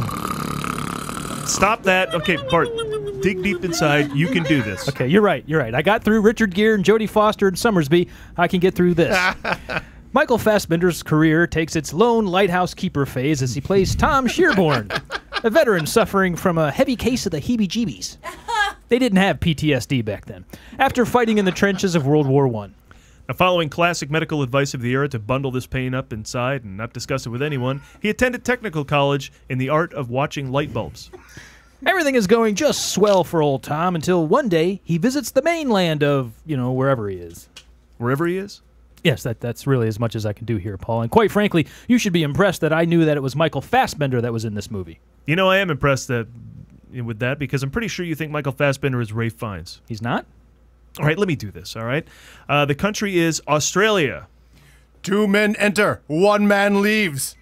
Stop that. Okay, Bart, dig deep inside. You can do this. Okay, you're right, you're right. I got through Richard Gere and Jodie Foster and Summersby. I can get through this. Michael Fassbender's career takes its lone lighthouse keeper phase as he plays Tom Shearborn, a veteran suffering from a heavy case of the heebie-jeebies. They didn't have P T S D back then, after fighting in the trenches of World War One. Now, following classic medical advice of the era to bundle this pain up inside and not discuss it with anyone, he attended technical college in the art of watching light bulbs. Everything is going just swell for old Tom until one day he visits the mainland of, you know, wherever he is. Wherever he is? Yes, that, that's really as much as I can do here, Paul. And quite frankly, you should be impressed that I knew that it was Michael Fassbender that was in this movie. You know, I am impressed that with that because I'm pretty sure you think Michael Fassbender is Ralph Fiennes. He's not? All right, let me do this, all right? Uh, the country is Australia. Two men enter, one man leaves.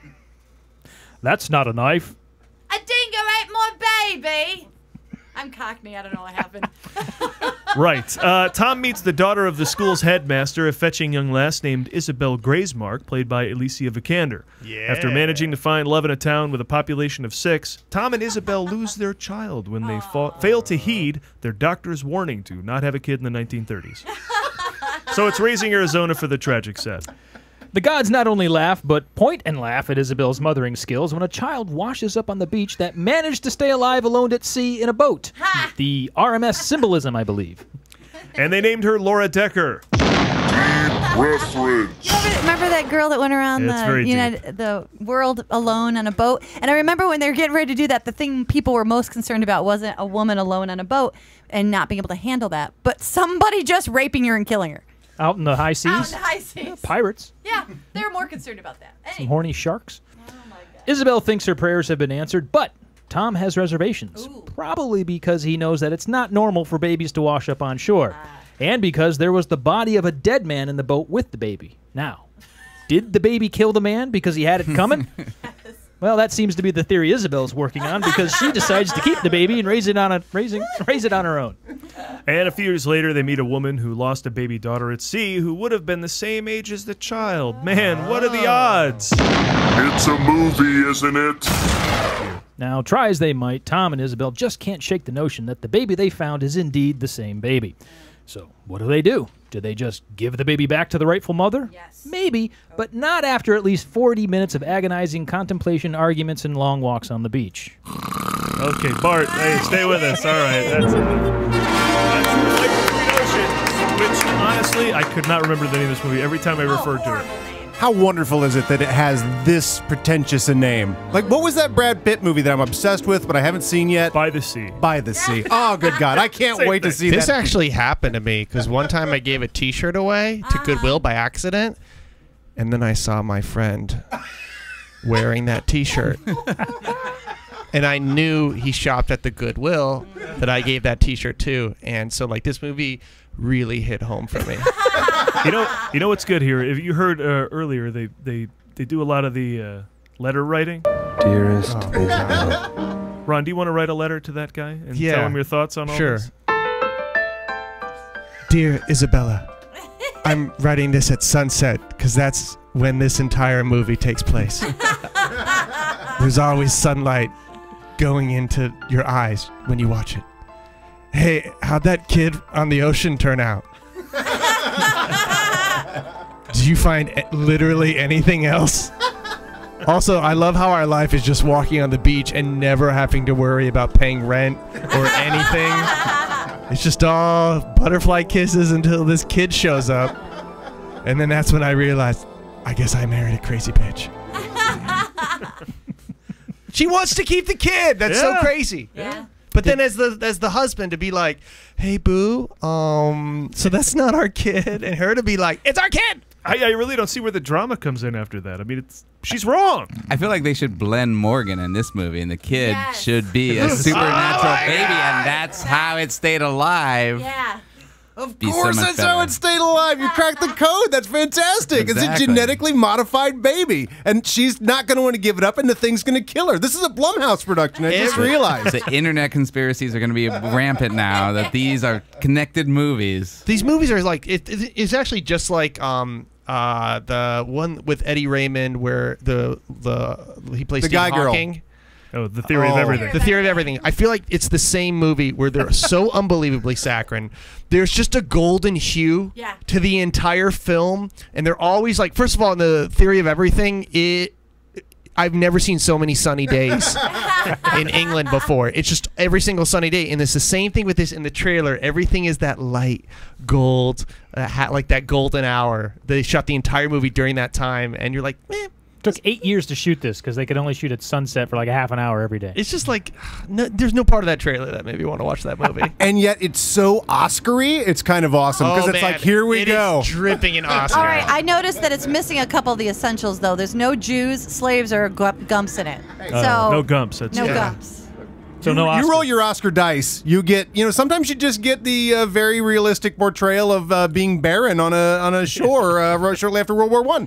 That's not a knife. A dingo ate my baby. I'm Cockney. I don't know what happened. Right. Uh, Tom meets the daughter of the school's headmaster, a fetching young lass named Isabel Graysmark, played by Alicia Vikander. Yeah. After managing to find love in a town with a population of six, Tom and Isabel lose their child when they fa- fail to heed their doctor's warning to not have a kid in the nineteen thirties. So it's Raising Arizona for the tragic set. The gods not only laugh, but point and laugh at Isabel's mothering skills when a child washes up on the beach that managed to stay alive alone at sea in a boat. Ha! The R M S symbolism, I believe. And they named her Laura Decker. Reference. You ever remember that girl that went around Yeah, it's the very United, the world alone on a boat? And I remember when they were getting ready to do that, the thing people were most concerned about wasn't a woman alone on a boat and not being able to handle that, but somebody just raping her and killing her. Out in the high seas? Out in the high seas. Yeah, pirates. Yeah, they were more concerned about that. Some Anyway. horny sharks. Isabel thinks her prayers have been answered, but Tom has reservations. Ooh. Probably because he knows that it's not normal for babies to wash up on shore. Ah. And because there was the body of a dead man in the boat with the baby. Now, did the baby kill the man because he had it coming? Yes. Well, that seems to be the theory Isabel's working on because she decides to keep the baby and raise it on a raising raise it on her own. And a few years later, they meet a woman who lost a baby daughter at sea who would have been the same age as the child. Man, what are the odds? It's a movie, isn't it? Now, try as they might, Tom and Isabel just can't shake the notion that the baby they found is indeed the same baby. So, what do they do? Do they just give the baby back to the rightful mother? Yes. Maybe, but not after at least forty minutes of agonizing contemplation, arguments, and long walks on the beach. Okay, Bart, hey, stay with us. All right, that's it. That's The Light Between Oceans, which, honestly, I could not remember the name of this movie every time I referred to it. How wonderful is it that it has this pretentious a name? Like, what was that Brad Pitt movie that I'm obsessed with, but I haven't seen yet? By the Sea. By the Sea. Oh, good God. I can't Same wait thing. to see This that. actually happened to me because one time I gave a T-shirt away to Goodwill by accident, and then I saw my friend wearing that T-shirt. And I knew he shopped at the Goodwill that I gave that T-shirt to. And so, like, this movie really hit home for me. You know, you know what's good here? If you heard uh, earlier, they, they, they do a lot of the uh, letter writing. Dearest Oh. Isabel. Ron, do you want to write a letter to that guy and Yeah. tell him your thoughts on all Sure. this? Dear Isabella, I'm writing this at sunset because that's when this entire movie takes place. There's always sunlight going into your eyes when you watch it. Hey, how'd that kid on the ocean turn out? Did you find a- literally anything else? Also, I love how our life is just walking on the beach and never having to worry about paying rent or anything. It's just all butterfly kisses until this kid shows up. And then that's when I realized, I guess I married a crazy bitch. She wants to keep the kid. That's Yeah. so crazy. Yeah. But then as the as the husband to be like, hey, boo, um, so that's not our kid. And her to be like, it's our kid. I, I really don't see where the drama comes in after that. I mean, it's she's wrong. I feel like they should blend Morgan in this movie, and the kid Yes. should be a supernatural baby, and that's how it stayed alive. Yeah. Of Be so course, much that's how better. it stayed alive. You cracked the code. That's fantastic. It's Exactly. a genetically modified baby, and she's not going to want to give it up, and the thing's going to kill her. This is a Blumhouse production. I just The- realized. The internet conspiracies are going to be rampant now that these are connected movies. These movies are like it, it, it's actually just like um uh the one with Eddie Raymond where the the he plays The Stephen guy girl. Hawking. Oh, The Theory of Oh. Everything. The Theory of Everything. I feel like it's the same movie where they're so unbelievably saccharine. There's just a golden hue Yeah. to the entire film, and they're always like. First of all, in the Theory of Everything, it. I've never seen so many sunny days in England before. It's just every single sunny day, and it's the same thing with this in the trailer. Everything is that light gold, uh, ha- like that golden hour. They shot the entire movie during that time, and you're like, man. Took eight years to shoot this because they could only shoot at sunset for like a half an hour every day. It's just like, no, there's no part of that trailer that made me want to watch that movie. And yet it's so Oscar-y, it's kind of awesome because Oh, it's man. like, here we It go. is dripping in Oscar. All right, I noticed that it's missing a couple of the essentials, though. There's no Jews, slaves, or gu- gumps in it. Uh, So no gumps. That's no yeah. gumps. So no you Oscar. roll your Oscar dice. You get, you know, sometimes you just get the uh, very realistic portrayal of uh, being barren on a on a shore uh, shortly after World War One.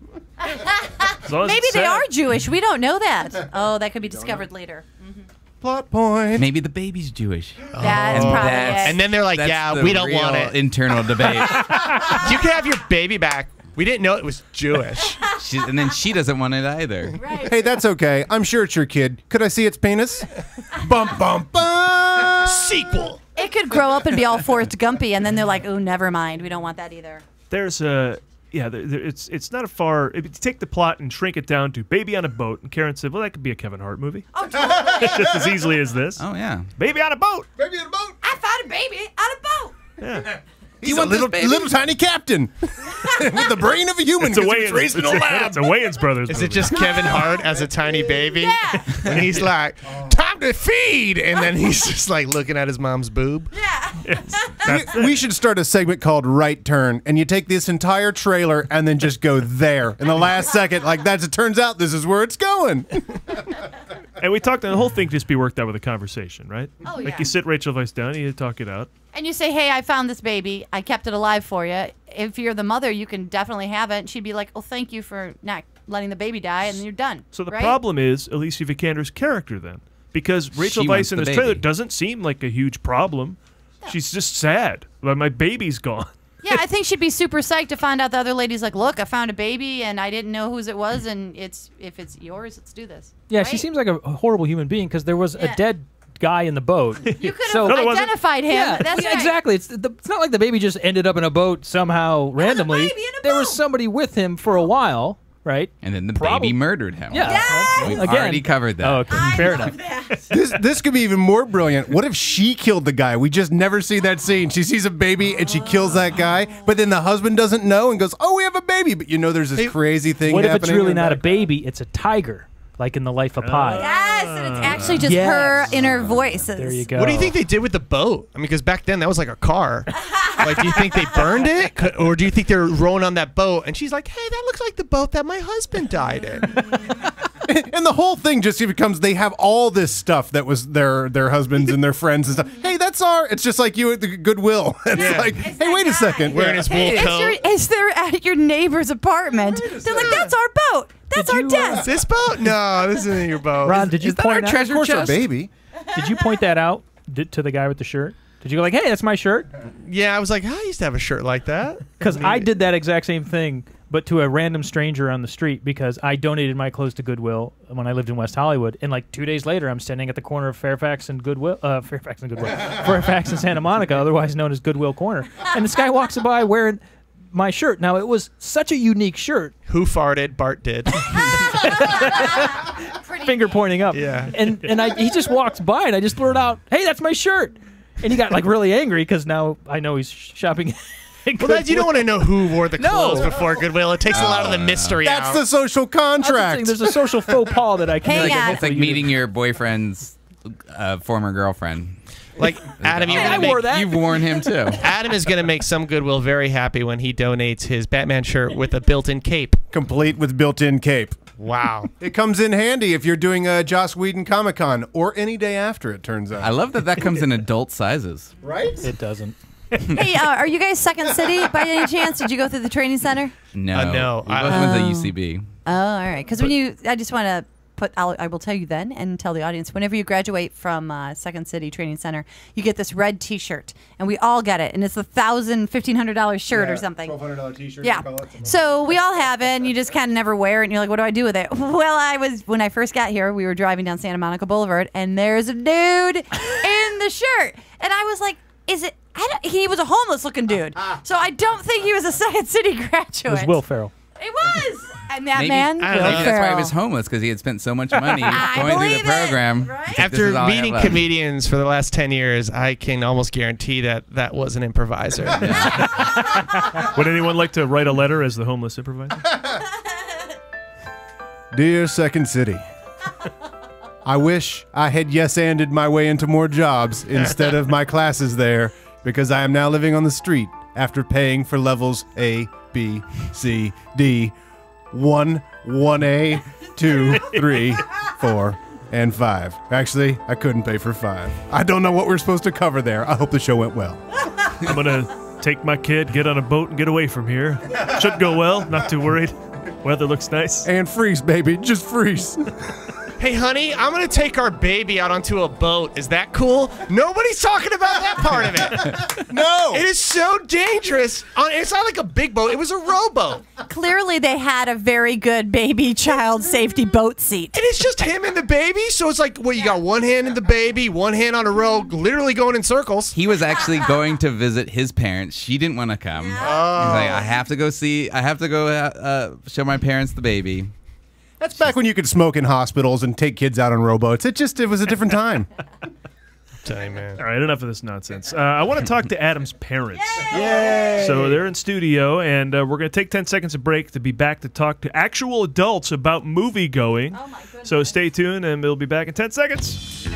As long as Maybe it's they sad. are Jewish. We don't know that. Oh, that could be discovered later. Plot point. Maybe the baby's Jewish. That's And probably that's- it. And then they're like, That's yeah, the we don't real want it. internal debate. You can have your baby back. We didn't know it was Jewish. She, and then she doesn't want it either. Right. Hey, that's okay. I'm sure it's your kid. Could I see its penis? Bump, bump, bump. Sequel. It could grow up and be all Forrest Gumpy, and then they're like, oh, never mind. We don't want that either. There's a yeah. There, there- it's it's not a far. If you take the plot and shrink it down to baby on a boat, and Karen said, "Well, that could be a Kevin Hart movie, Oh, totally. just as easily as this." Oh, yeah. Baby on a boat. Baby in a boat. I found a baby on a boat. Yeah. He's a little, little tiny captain with the brain of a human. It's a 'cause he was Wayans. raised in a It's a, lab. it's a Wayans Brothers. Is movie. it just Kevin Hart as a tiny baby? Yeah. And he's like, time to feed. And then he's just like looking at his mom's boob. Yeah. we, we should start a segment called Right Turn, and you take this entire trailer and then just go there in the last second. Like, that's, it turns out this is where it's going. And we talked. The whole thing just be worked out with a conversation, right? Oh, Like yeah. you sit Rachel Weisz down, you talk it out. And you say, hey, I found this baby. I kept it alive for you. If you're the mother, you can definitely have it. And she'd be like, oh, thank you for not letting the baby die, and then you're done. So the right? problem is Alicia Vikander's character then, because Rachel She Weisz wants in the this trailer baby. doesn't seem like a huge problem. She's just sad. Well, my baby's gone. Yeah, I think she'd be super psyched to find out the other lady's like, look, I found a baby, and I didn't know whose it was, and it's if it's yours, let's do this. Yeah, Right? she seems like a horrible human being because there was Yeah. a dead guy in the boat. You could have So- No, there wasn't. identified him. Yeah, That's yeah, right. exactly. It's the, it's not like the baby just ended up in a boat somehow randomly. There was somebody with him for a while, right? And then the Probab- baby murdered him. Yeah. well, We've again. already covered that. Oh, okay. Fair enough. This this could be even more brilliant. What if she killed the guy? We just never see that scene. She sees a baby and she kills that guy, but then the husband doesn't know and goes, "Oh, we have a baby." But you know, there's this crazy thing What if happening. it's really in the not a back. baby? It's a tiger, like in The Life of Pi. Yes, and it's actually just Yes. her inner voices. There you go. What do you think they did with the boat? I mean, because back then that was like a car. Like, do you think they burned it? Could- Or do you think they're rowing on that boat? And she's like, hey, that looks like the boat that my husband died in. And the whole thing just becomes they have all this stuff that was their their husbands and their friends and stuff. Hey, that's our. It's just like you at the Goodwill. It's Yeah. like, hey, wait a second. Wearing his wool Is, coat. your, is there at your neighbor's apartment? They're like, that's our boat. That's Did our you, uh, desk. This boat? No, this isn't your boat. Ron, did you Is that point our out? treasure Of course, our chest? baby. Did you point that out did, to the guy with the shirt? Did you go like, "Hey, that's my shirt"? Yeah, I was like, I used to have a shirt like that. Because mean, I did that exact same thing, but to a random stranger on the street because I donated my clothes to Goodwill when I lived in West Hollywood. And like two days later, I'm standing at the corner of Fairfax and Goodwill, uh, Fairfax and Goodwill, Fairfax and Santa Monica, otherwise known as Goodwill Corner. And this guy walks by wearing my shirt. Now, it was such a unique shirt. Who farted? Bart did. Finger pointing up. Yeah. And and I he just walks by and I just blurt out, "Hey, that's my shirt." And he got like really angry because now I know he's shopping. Well, that, you don't want to know who wore the No. clothes before Goodwill. It takes a lot of the mystery That's out. the social That's the thing, contract. There's a social faux pas that I can't. Hang on. It's like meeting your boyfriend's uh, former girlfriend. Like, Adam, you're Hey, gonna I make, wore that. You've worn him too. Adam is going to make some Goodwill very happy when he donates his Batman shirt with a built-in cape. Complete with built-in cape. Wow. It comes in handy if you're doing a Joss Whedon Comic Con or any day after. It turns out. I love that that comes in adult sizes. Right? It doesn't. Hey, uh, are you guys Second City by any chance? Did you go through the training center? No, Uh, no, We I- both went to Oh. U C B. Oh, all right. Because when you, I just want to put, I'll, I will tell you then and tell the audience, whenever you graduate from uh, Second City Training Center, you get this red T-shirt, and we all get it, and it's a thousand, fifteen hundred dollar shirt or something. twelve hundred dollar T-shirt. Yeah. So we all have it, and you just kind of never wear it, and you're like, what do I do with it? Well, I was, when I first got here, we were driving down Santa Monica Boulevard, and there's a dude in the shirt. And I was like, is it, I don't, he was a homeless looking dude. So I don't think he was a Second City graduate. It was Will Ferrell. It was. And that Maybe, man, I don't Will know, maybe that's why he Ferrell. was homeless, because he had spent so much money I going through the believe it, program. right? This After is all I have meeting left. comedians for the last ten years, I can almost guarantee that that was an improviser. Would anyone like to write a letter as the homeless improviser? Dear Second City, I wish I had yes-anded my way into more jobs instead of my classes there, because I am now living on the street after paying for levels A, B, C, D, one, one A, two, three, four, and five. Actually, I couldn't pay for five. I don't know what we're supposed to cover there. I hope the show went well. I'm gonna take my kid, get on a boat, and get away from here. Should go well. Not too worried. Weather looks nice. And freeze, baby. Just freeze. Hey, honey, I'm going to take our baby out onto a boat. Is that cool? Nobody's talking about that part of it. No. It is so dangerous. On- It's not like a big boat. It was a rowboat. Clearly, they had a very good baby child safety boat seat. And it's just him and the baby. So it's like, well, you got one hand in the baby, one hand on a row, literally going in circles. He was actually going to visit his parents. She didn't want to come. He's like, I have to go see, I have to go uh, show my parents the baby. That's back when you could smoke in hospitals and take kids out on rowboats. It just, it was a different time. Tell you, man. All right, enough of this nonsense. Uh, I want to talk to Adam's parents. Yay! So they're in studio, and uh, we're going to take ten seconds of break to be back to talk to actual adults about movie going. Oh my goodness. So stay tuned, and we'll be back in ten seconds.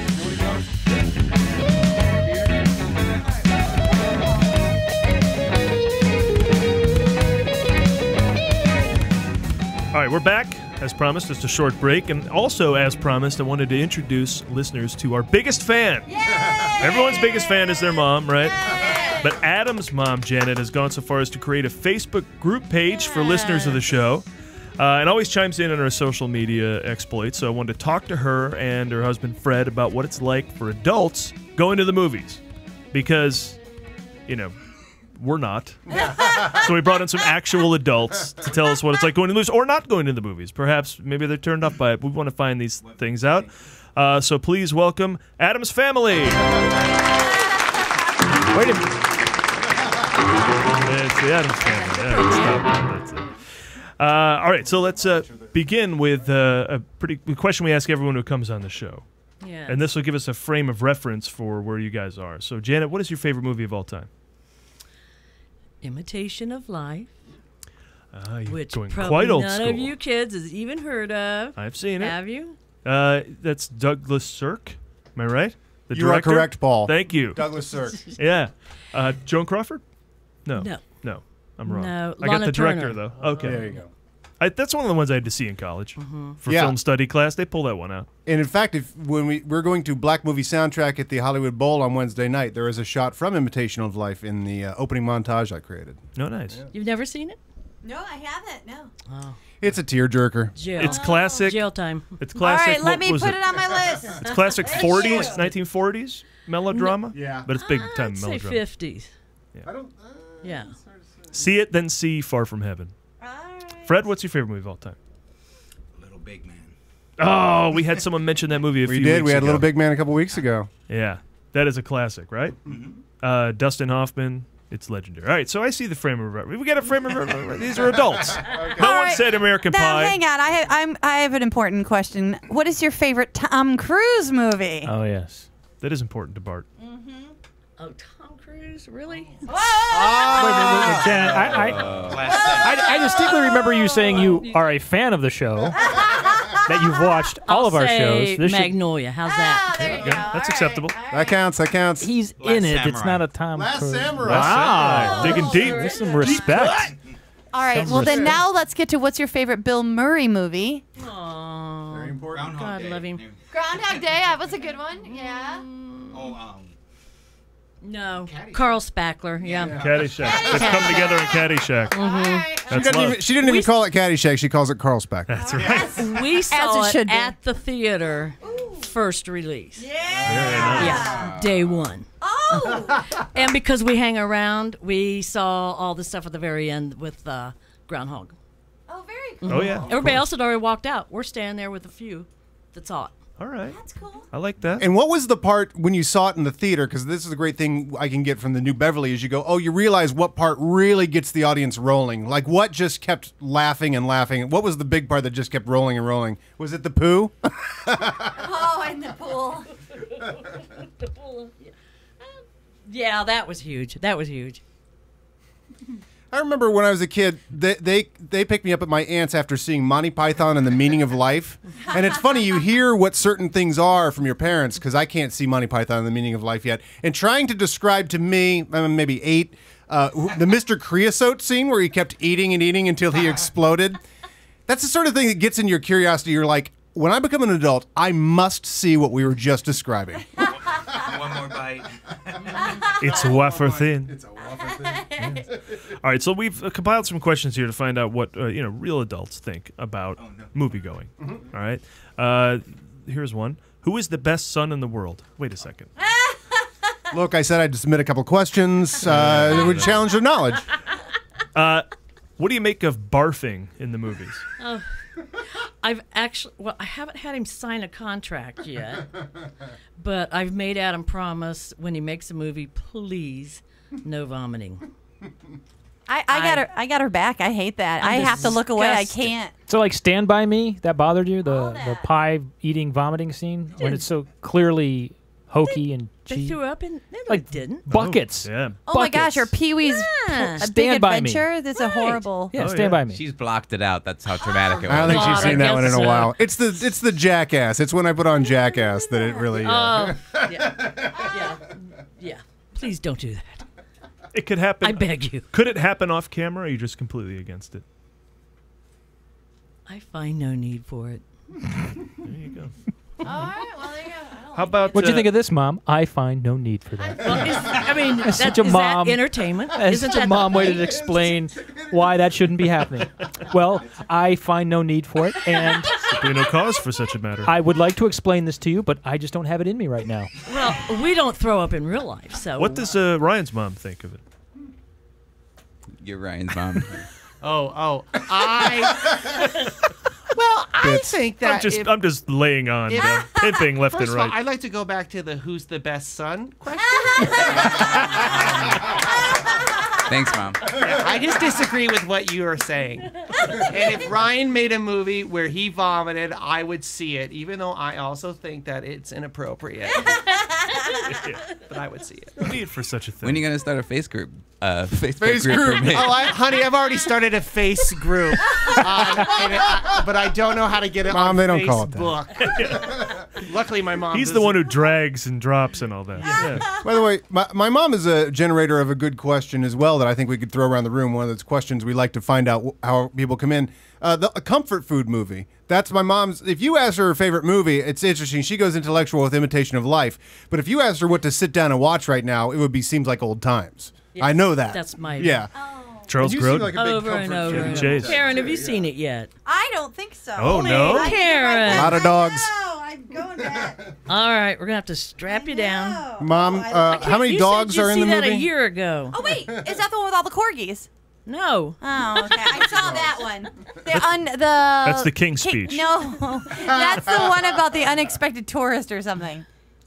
All right, we're back. As promised, just a short break. And also, as promised, I wanted to introduce listeners to our biggest fan. Yay! Everyone's biggest fan is their mom, right? But Adam's mom, Janet, has gone so far as to create a Facebook group page for listeners of the show. Uh, and always chimes in on her social media exploits. So I wanted to talk to her and her husband, Fred, about what it's like for adults going to the movies. Because, you know, we're not. So we brought in some actual adults to tell us what it's like going to the movies or not going to the movies. Perhaps maybe they're turned off by it. We want to find these things out. Uh, so please welcome Adam's family. Wait a minute. It's the Adams family. Yeah, stop. That's it. Uh, all right, so let's uh, begin with uh, a pretty a question we ask everyone who comes on the show. Yes. And this will give us a frame of reference for where you guys are. So, Janet, what is your favorite movie of all time? Imitation of Life, Uh, you're which going probably quite old none school. of you kids has even heard of. I've seen it. Have you? Uh, that's Douglas Sirk. Am I right? The You are director? correct, Paul. Thank you. Douglas Sirk. Yeah. Uh, Joan Crawford? No. No. No. I'm wrong. No, I got Lana the director, Turner. though. Okay. There you go. I, that's one of the ones I had to see in college for Yeah. film study class. They pull that one out. And in fact, if when we we're going to Black Movie Soundtrack at the Hollywood Bowl on Wednesday night, there is a shot from Imitation of Life in the uh, opening montage I created. No, nice. You've never seen it? No, I haven't. No. Oh. It's a tearjerker. Jail. It's classic. Jail time. It's classic. All right, let what me was put it? on my list. It's classic forties, nineteen forties melodrama. Yeah. But it's big I'd time say melodrama. fifties. I don't. Uh, Yeah. See it, then see Far From Heaven. Fred, what's your favorite movie of all time? Little Big Man. Oh, we had someone mention that movie a we few did. weeks We had ago. Little Big Man a couple weeks ago. Yeah, that is a classic, right? Uh, Dustin Hoffman, It's legendary. All right, so I see the frame of reference. We got a frame of reference. These are adults. No All one right. said American Now, Pie. hang on. I have, I'm, I have an important question. What is your favorite Tom Cruise movie? Oh, yes. That is important to Bart. Oh, Tom Cruise, really? Wait, wait, wait, wait, Janet, I, I, I, I distinctly remember you saying you are a fan of the show, that you've watched all I'll of our say shows. This should- Magnolia. How's that? there you go. That's acceptable. That counts. That counts. He's in it. It's not a Tom Last Cruise. Samurai. Wow. Digging deep. There's some respect. All right. Some Well, then respect. now let's get to what's your favorite Bill Murray movie? Oh, Very important. God love him. Groundhog Day. That was a good one. Yeah. Oh, um, No, Carl Spackler. Yeah. Caddyshack. Let's come together in Caddyshack. She That's didn't, love. even, she didn't even call it Caddyshack. She calls it Carlsbad. That's right. We saw it it, should be. at the theater, first release. Very nice. Yeah, day one. Oh. And because we hang around, we saw all the stuff at the very end with uh, Groundhog. Oh, very Mhm. Oh, yeah, of Everybody course. else had already walked out. We're standing there with a few that saw it. All right. That's cool. I like that. And what was the part when you saw it in the theater? Because this is a great thing I can get from the New Beverly is you go, oh, you realize what part really gets the audience rolling. Like what just kept laughing and laughing. What was the big part that just kept rolling and rolling? Was it the poo? Oh, in the pool. Yeah, that was huge. That was huge. I remember when I was a kid, they, they they picked me up at my aunt's after seeing Monty Python and the Meaning of Life. And it's funny, you hear what certain things are from your parents, because I can't see Monty Python and the Meaning of Life yet. And trying to describe to me, I'm maybe eight, uh, the Mister Creosote scene where he kept eating and eating until he exploded. That's the sort of thing that gets in your curiosity. You're like, when I become an adult, I must see what we were just describing. one more bite. It's wafer thin. It's a wafer thin. Yeah. All right, so we've uh, compiled some questions here to find out what uh, you know real adults think about Oh, no. movie going. Mhm. All right, uh, here's one. Who is the best son in the world? Wait a second. Look, I said I'd submit a couple questions uh, that would challenge their knowledge. Uh, what do you make of barfing in the movies? Oh, I've actually, well, I haven't had him sign a contract yet, but I've made Adam promise when he makes a movie, please, no vomiting. I, I got her. I got her back. I hate that. I'm I have to look away. I disgusted. can't. So, like, Stand By Me, that bothered you? The the pie eating vomiting scene? When it's so clearly hokey and They cheesy? threw up in, they Like didn't. buckets. Yeah. Oh my gosh, or Pee Wee's Yeah. A Big Stand By Me. Adventure. That's a horrible. Yeah, Oh, Stand yeah. By Me. She's blocked it out. That's how traumatic it was. I don't think she's God, I seen that one in guess a so. while. It's the it's the Jackass. It's when I put on Jackass that it really. Uh, Oh, yeah, yeah, yeah. Please don't do that. It could happen. I beg you. Could it happen off camera, or are you just completely against it? I find no need for it. There you go. All right. Well, there you go. How about What'd you uh, think of this, Mom? I find no need for that. Well, is, I mean, That's that, such a is mom. that entertainment? That's Isn't such a that mom the way point? to explain why that shouldn't be happening. Well, I find no need for it, and There'd be no cause for such a matter. I would like to explain this to you, but I just don't have it in me right now. Well, we don't throw up in real life, so. What does uh, Ryan's mom think of it? You're Ryan's mom. Oh, oh, I. Well, I Bits. think that I'm just if, I'm just laying on if- uh, pimping left first and of right. all, I'd like to go back to the "Who's the best son?" question. Thanks, Mom. I just disagree with what you are saying. And if Ryan made a movie where he vomited, I would see it, even though I also think that it's inappropriate. But I would see it. No need for such a thing. When are you gonna start a face group? Uh, Facebook Face group, group. for me. Oh, I, honey, I've already started a face group, um, and it, I, but I don't know how to get it Mom, on they don't Facebook. call it that. Luckily, my mom. He's the doesn't. one who drags and drops and all that. Yeah. By the way, my, my mom is a generator of a good question as well that I think we could throw around the room. One of those questions we like to find out wh- how people come in. Uh, the, a comfort food movie. That's my mom's. If you ask her her favorite movie, it's interesting. She goes intellectual with Imitation of Life. But if you asked her what to sit down and watch right now, it would be Seems Like Old Times. Yes, I know that. that's my- Yeah. Charles And you seem Grodin. like a big Over and comfort over. food and Chevy over. Chase. Karen, have you seen it yet? I don't think so. Oh, no? I- Karen. A lot of dogs. No, I'm going back. All right, we're gonna have to strap you down. Mom, I- uh, how many You dogs said are you in the see that movie? a year ago. Oh wait, is that the one with all the corgis? No. Oh, okay. I saw that one. The un, the That's the King's King- Speech. No, that's the one about the unexpected tourist or something.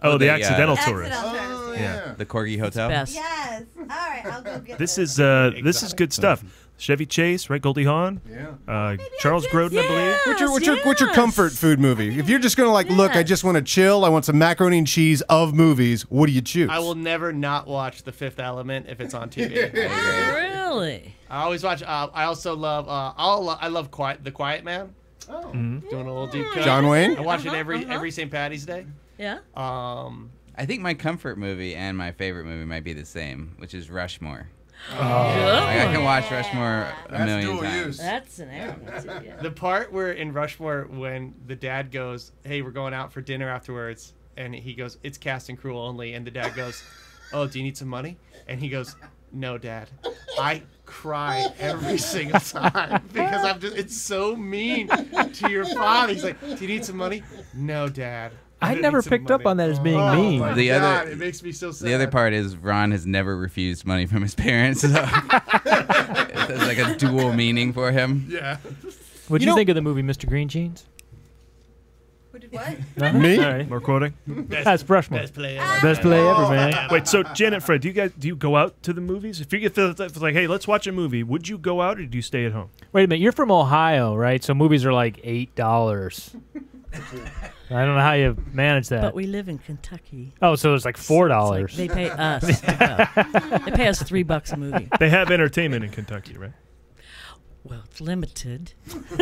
Oh, the uh, accidental tourist. Accidental tourist, Yeah. The Corgi Hotel. best. Yes. All right, I'll go get This this. is uh, this is good stuff. Chevy Chase, right? Goldie Hawn. Yeah. Uh, Charles Grodin, I believe. What's your what's your what's your comfort food movie? If you're just gonna like, look, I just want to chill. I want some macaroni and cheese of movies. What do you choose? I will never not watch The Fifth Element if it's on T V. Really? I always watch. Uh, I also love. Uh, I'll, I love Quiet, The Quiet Man. Oh. Doing a little deep cut. John Wayne? I watch it Uh-huh, every uh-huh. every Saint Patty's Day. Yeah. Um, I think my comfort movie and my favorite movie might be the same, which is Rushmore. Oh. Like, I can watch Rushmore a That's million dual times. use. That's an error. That's it, yeah. The part where in Rushmore when the dad goes, "Hey, we're going out for dinner afterwards," and he goes, "It's cast and crew only," and the dad goes, "Oh, do you need some money?" And he goes, "No, Dad." I cry every single time because I'm just, it's so mean to your father. He's like, "Do you need some money?" "No, Dad." I need never some picked up money." on that as being Oh, mean. my The God, other, it makes me so sad. The other part is Ron has never refused money from his parents. So it's like a dual meaning for him. Yeah. What'd You you, know- think of the movie Mister Green Jeans? What? Nothing? Me? All right. More quoting. That's Rushmore. Best play Best play ever, man. Wait, so Jen and Fred, do you guys do you go out to the movies? If you get the, if it's like, hey, let's watch a movie, would you go out or do you stay at home? Wait a minute, you're from Ohio, right? So movies are like eight dollars. I don't know how you manage that. But we live in Kentucky. Oh, so it's like four It's dollars. like they pay us. uh, they pay us three bucks a movie. They have entertainment in Kentucky, right? Well, it's limited.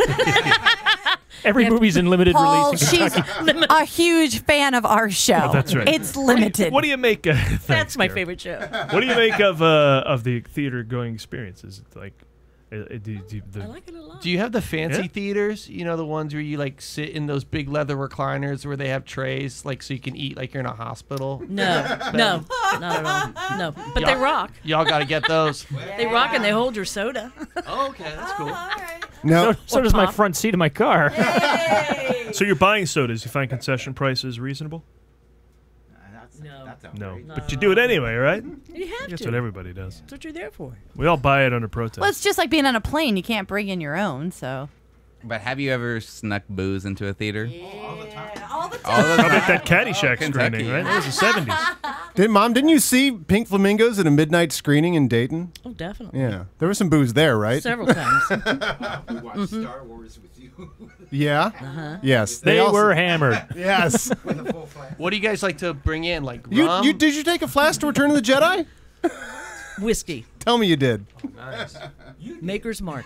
Every movie's in limited Paul, release in she's Kentucky. a huge fan of our show. Oh, that's right. It's limited. What do you make? Uh, thanks, That's my Karen. favorite show. What do you make of uh, of the theater going experience? Is it like, uh, uh, do, do, the, I like it a lot. Do you have the fancy Yeah. theaters? You know, the ones where you like sit in those big leather recliners where they have trays, like so you can eat like you're in a hospital. No, no, not at all. No, but they Y'all- rock. Y'all got to get those. They rock and they hold your soda. Oh, okay, that's cool. No. So, so does my front seat of my car. So you're buying sodas. You find concession prices reasonable? No, No, but you do it anyway, right? you have That's to. what everybody does. That's what you're there for. We all buy it under protest. Well, it's just like being on a plane. You can't bring in your own, so. But have you ever snuck booze into a theater? All the All the How time. about that Caddyshack Kentucky. screening, right? That was the seventies. Did Mom? Didn't you see Pink Flamingos at a midnight screening in Dayton? Oh, definitely. Yeah, there was some booze there, right? Several times. We watched Mhm. Star Wars with you. Yeah. Uh-huh. Yes. They also- were hammered. Yes. With a full flask. What do you guys like to bring in? Like You, rum? you did you take a flask to Return of the Jedi? Whiskey. Tell me you did. Nice. Maker's Mark.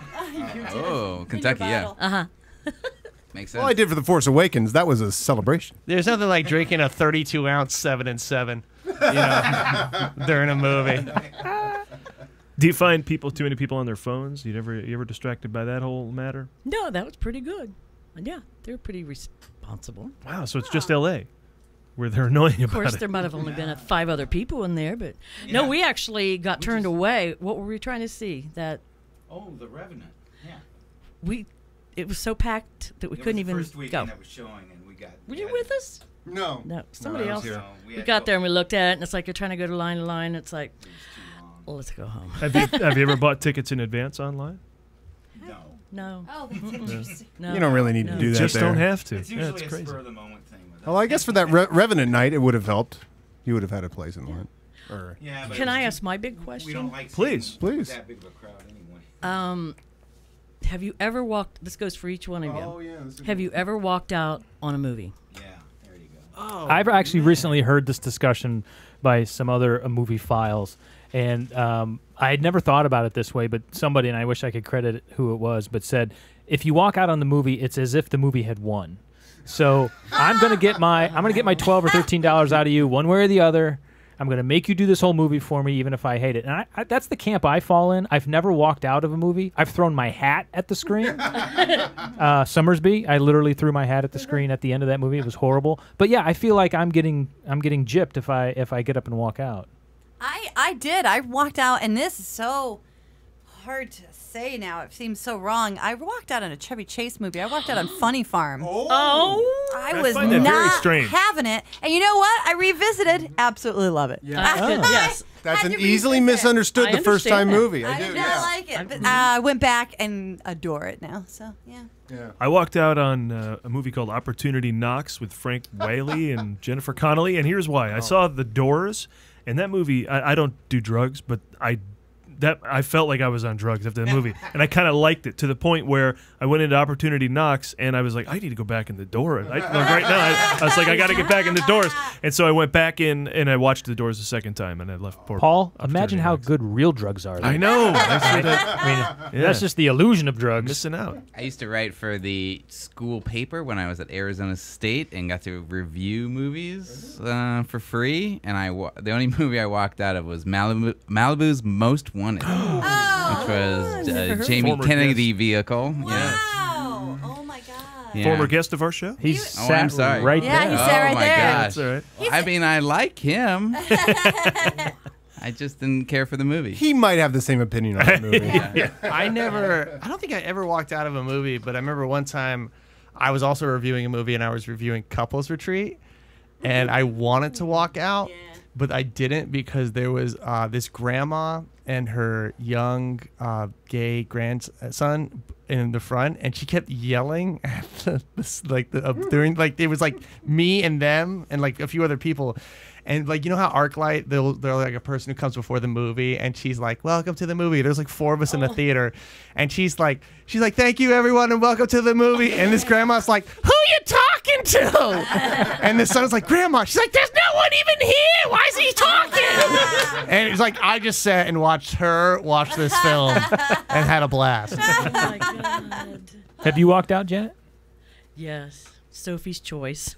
Oh, Kentucky, yeah. Uh huh. Makes sense. Well, I did for The Force Awakens. That was a celebration. There's nothing like drinking a thirty-two ounce seven and seven, you know, during a movie. Do you find people too many people on their phones? You ever you ever distracted by that whole matter? No, that was pretty good. And yeah, they're pretty responsible. Wow, so it's just L A where they're annoying Of about course, it. there might have only been uh, five other people in there, but no, we actually got turned away. What were we trying to see? That Oh, The Revenant. Yeah. we, it was so packed that we It couldn't was the even first weekend go. that was showing, and we got. Were we you had with to- us? No. No, somebody I was else. here. No, we we had to got go. there and we looked at it, and it's like you're trying to go to line to line. It's like, well, let's go home. Have you have you ever bought tickets in advance online? No. No. Oh, that's interesting. No. You don't really need to No. do that Just there. don't have to. It's Yeah, usually it's a crazy. spur of the moment thing with us. Well, I guess for that Re- Revenant night, it would have helped. You would have had a place in line. Or Yeah, but Can it was I just- ask my big We question? don't like Please. seeing Please. that big of a crowd anyway. Um, have you ever walked? This goes for each one of you. Oh, yeah, this is Have you ever walked out on a movie? Yeah, there you go. Oh, I've actually recently heard this discussion by some other uh, movie files, and um, I had never thought about it this way, but somebody, and I wish I could credit who it was, but said, if you walk out on the movie, it's as if the movie had won. So I'm gonna get my I'm gonna get my twelve or thirteen dollars out of you, one way or the other. I'm gonna make you do this whole movie for me, even if I hate it. And I, I, that's the camp I fall in. I've never walked out of a movie. I've thrown my hat at the screen. uh, Summersby, I literally threw my hat at the screen at the end of that movie. It was horrible. But yeah, I feel like I'm getting I'm getting gypped if I if I get up and walk out. I I did. I walked out, and this is so hard to say now. It seems so wrong. I walked out on a Chevy Chase movie. I walked out on Funny Farm. Oh, I I was find that very not strange. having it. And you know what? I revisited. Absolutely love it. Yeah. Uh, yes. That's Had an to easily revisit. misunderstood I the first time understand that. movie. I, I do. did yeah. not like it. But uh, I went back and adore it now. So, yeah. Yeah. I walked out on uh, a movie called Opportunity Knocks with Frank Whaley and Jennifer Connelly, and here's why. I saw The Doors, and that movie, I, I don't do drugs, but I that I felt like I was on drugs after the movie, and I kind of liked it to the point where I went into Opportunity Knocks, and I was like, I need to go back in The Doors. I, like right now, I, I was like, I got to get back in The Doors, and so I went back in, and I watched The Doors a second time, and I left poor Paul, Opportunity imagine how Knocks. good real drugs are. I know. I mean, Yeah. that's just the illusion of drugs. Missing out. I used to write for the school paper when I was at Arizona State and got to review movies uh, for free. And I wa- the only movie I walked out of was Malibu- Malibu's Most Wanted, which was uh, Jamie Former Kennedy vehicle. Yeah. Wow. Oh, my God. Yeah. Former guest of our show. He's Oh, sat I'm sorry. right Yeah, there. he sat oh right my there. gosh. That's all right. Well, I mean, I like him. I just didn't care for the movie. He might have the same opinion on the movie. Yeah. I never, I don't think I ever walked out of a movie, but I remember one time I was also reviewing a movie and I was reviewing Couples Retreat, and I wanted to walk out, but I didn't because there was uh, this grandma and her young uh, gay grandson in the front, and she kept yelling at the, this, like the uh, during like it was like me and them and like a few other people. And like, you know how ArcLight, they'll, they're like a person who comes before the movie, and she's like, welcome to the movie. There's like four of us in the theater, and she's like, she's like, thank you everyone and welcome to the movie. And this grandma's like, who you talking to? And the son's like, grandma. She's like, there's no one even here. Why is he talking? And it's like, I just sat and watched her watch this film and had a blast. Oh my God. Have you walked out, Janet? Yes. Sophie's Choice.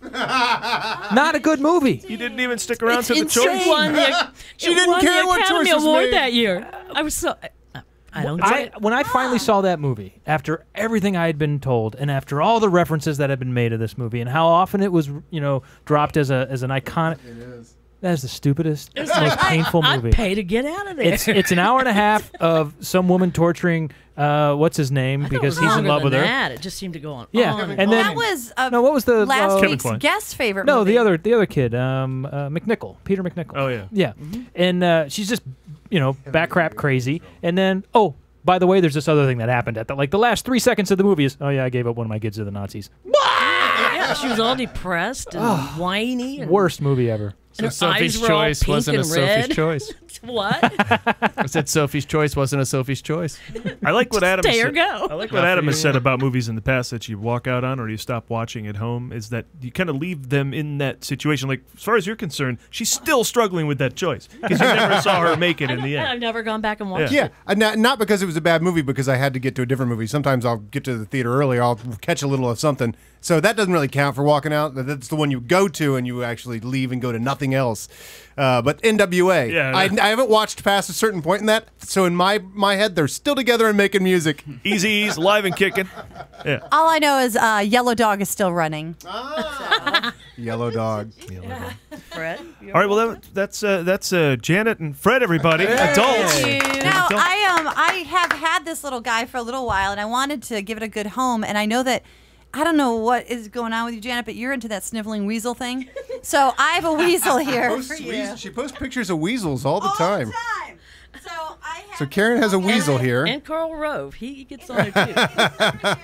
Not a good movie. You didn't even stick around It's to the insane. choice. It won the, She it didn't won care the what Academy choice was Award made. that year. I was so. I, I don't I, get it. when I finally saw that movie, after everything I had been told, and after all the references that had been made of this movie, and how often it was, you know, dropped as a as an iconic. It is. That is the stupidest, It's most like, painful I, movie. I'd pay to get out of there. It's it's an hour and a half of some woman torturing uh, what's his name I thought it because was he's in longer love with than her. that. It just seemed to go on. Yeah, on and and then- That was uh, No, what was the last uh, week's Kevin Kline. guest favorite No, movie. the other the other kid, um, uh, McNichol, Peter McNichol. Oh, yeah. yeah, and uh, she's just you know back crap crazy, and then oh. By the way, there's this other thing that happened at the like the last three seconds of the movie is oh yeah I gave up one of my kids to the Nazis. Yeah, she was all depressed and whiny. And, Worst movie ever. So and her Sophie's eyes were all Choice pink wasn't a and Sophie's red. Choice. What? I said Sophie's Choice wasn't a Sophie's Choice. I like what Adam Stay or said. go. I like Not what for Adam has you. said about movies in the past that you walk out on or you stop watching at home is that you kind of leave them in that situation. Like as far as you're concerned, she's still struggling with that choice because you never saw her make it in the end. I've never gone back and watched Yeah, it. uh, not, not because it was a bad movie, because I had to get to a different movie. Sometimes I'll get to the theater early, I'll catch a little of something. So that doesn't really count for walking out. That's the one you go to and you actually leave and go to nothing else. Uh, but N W A, Yeah, I, no. I haven't watched past a certain point in that. So in my my head, they're still together and making music. Easy E's, live and kicking. Yeah. All I know is uh, Yellow Dog is still running. Yellow Dog. Fred? All right, well that, that's uh, that's uh, Janet and Fred, everybody, adults. Now I um I have had this little guy for a little while, and I wanted to give it a good home. And I know that I don't know what is going on with you, Janet, but you're into that sniveling weasel thing. So I have a weasel here Posts for you. weasel- She posts pictures of weasels all the All time. the time. So I have. So Karen has a weasel here. And Carl Rove. He gets on there too.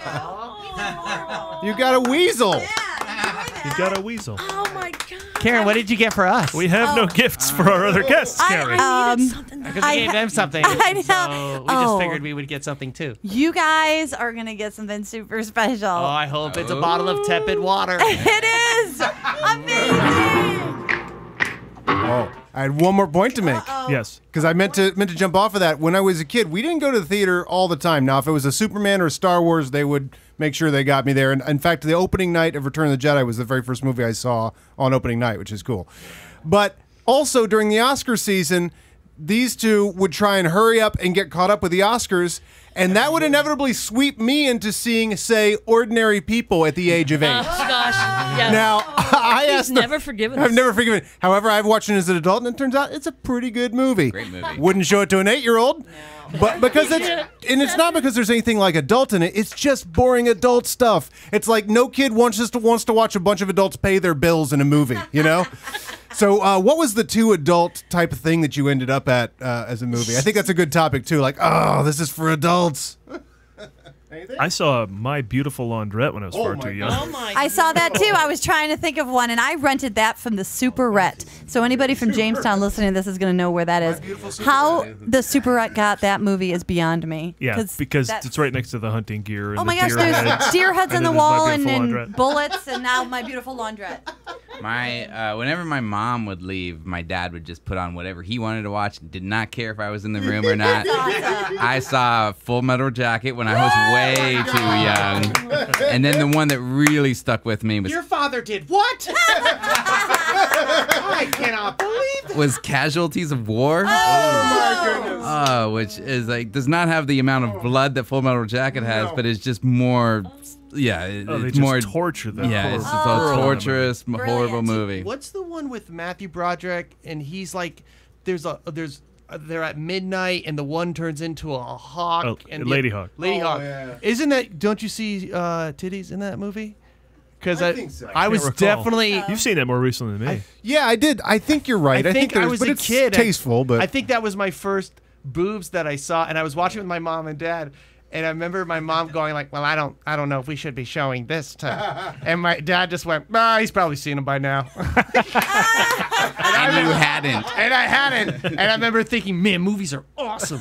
You got a weasel. You got a weasel. Oh my God. Karen, what did you get for us? We have no gifts for our other guests, Karen. I, um, Because we I gave ha- them something. I know. So we Oh. just figured we would get something too. You guys are gonna get something super special. Oh, I hope it's a bottle of tepid water. It is amazing. Oh, I had one more point to make. Yes. Because I meant to meant to jump off of that. When I was a kid, we didn't go to the theater all the time. Now, if it was a Superman or a Star Wars, they would make sure they got me there. And in fact, the opening night of Return of the Jedi was the very first movie I saw on opening night, which is cool. But also during the Oscar season, these two would try and hurry up and get caught up with the Oscars, and that would inevitably sweep me into seeing, say, Ordinary People at the age of eight. Oh gosh! Yeah. Now, I He's asked them- never forgiven I've us. never forgiven it. However, I've watched it as an adult, and it turns out it's a pretty good movie. Great movie. Wouldn't show it to an eight-year-old. But because it's and it's not because there's anything like adult in it. It's just boring adult stuff. It's like no kid wants just to, wants to watch a bunch of adults pay their bills in a movie. You know. So, uh, what was the two adult type of thing that you ended up at uh, as a movie? I think that's a good topic too. Like, oh, this is for adults. I saw My Beautiful Laundrette when I was far too young. Oh my! I saw that too. I was trying to think of one, and I rented that from the Superette. So anybody from Jamestown listening to this is going to know where that is. How the Superette got that movie is beyond me. Yeah, because that's- it's right next to the hunting gear. And Oh my the gosh, deer there's heads, deer heads in and the then there's My wall and, Beautiful and Laundrette. bullets, and now My Beautiful Laundrette. My uh, whenever my mom would leave, my dad would just put on whatever he wanted to watch. Did not care if I was in the room or not. I saw Full Metal Jacket when I was way too young, and then the one that really stuck with me was Your father did what? I cannot believe it. was Casualties of War. Oh my goodness. Uh, which is like does not have the amount of blood that Full Metal Jacket has, but it's just more. Yeah, it- Oh, they it's just more torture them. Yeah, it's just Oh. a torturous, m- horrible movie. What's the one with Matthew Broderick and he's like, there's a there's uh, they're at midnight and the one turns into a hawk Oh, and Lady the, Hawk. Lady Oh, Hawk. yeah. Isn't that? Don't you see uh, titties in that movie? Because I I, think so. I Can't was recall. definitely. You've seen that more recently than me. Yeah, I did. I think you're right. I think I there's- was but a it's kid. tasteful, but I think that was my first boobs that I saw, and I was watching with my mom and dad. And I remember my mom going like, "Well, I don't, I don't know if we should be showing this to." And my dad just went, "Ah, he's probably seen them by now." And you hadn't. And I hadn't. And I remember thinking, "Man, movies are awesome."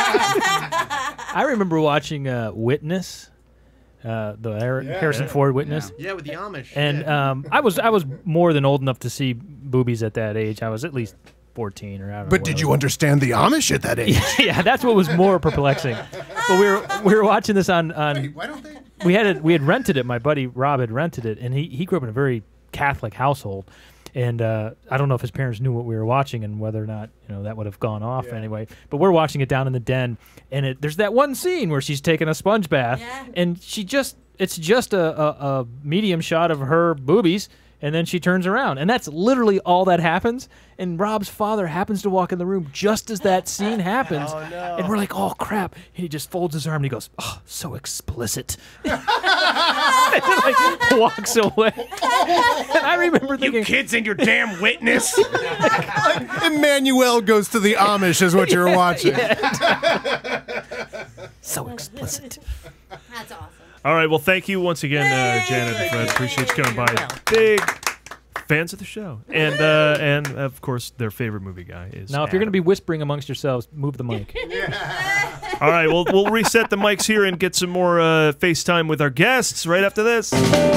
I remember watching uh, Witness, uh, the Har- Yeah. Harrison Yeah. Ford Witness. Yeah, with the Amish. And Yeah. um, I was I was more than old enough to see boobies at that age. I was at least fourteen or I don't know. But did you understand the Amish at that age? Yeah, that's what was more perplexing. But we were we were watching this on on. Why don't they? We had it. We had rented it. My buddy Rob had rented it, and he he grew up in a very Catholic household, and uh, I don't know if his parents knew what we were watching and whether or not you know that would have gone off anyway. But we're watching it down in the den, and it, there's that one scene where she's taking a sponge bath, and she just it's just a, a, a medium shot of her boobies. And then she turns around, and that's literally all that happens. And Rob's father happens to walk in the room just as that scene happens. Oh, no. And we're like, oh, crap. And he just folds his arm, and he goes, oh, so explicit. and like, walks away. And I remember thinking... You kids and your damn Witness. Emmanuel Goes to the Amish is what you're watching. So explicit. That's awesome. All right. Well, thank you once again, uh, Janet and Fred. Appreciate you coming by. Big fans of the show, and uh, and of course, their favorite movie guy is. Now, if you're going to be whispering amongst yourselves, move the mic. All right. Well, we'll reset the mics here and get some more uh, FaceTime with our guests right after this.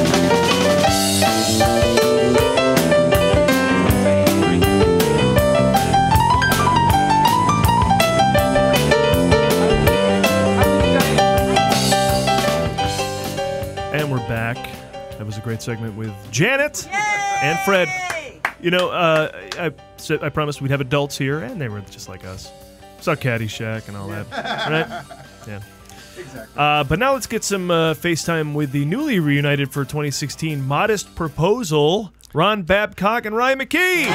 And we're back. That was a great segment with Janet and Fred. You know, uh, I said I promised we'd have adults here, and they were just like us. Saw Caddyshack and all that, right? Yeah. Exactly. Uh, but now let's get some uh, FaceTime with the newly reunited for twenty sixteen Modest Proposal, Ron Babcock and Ryan McKee.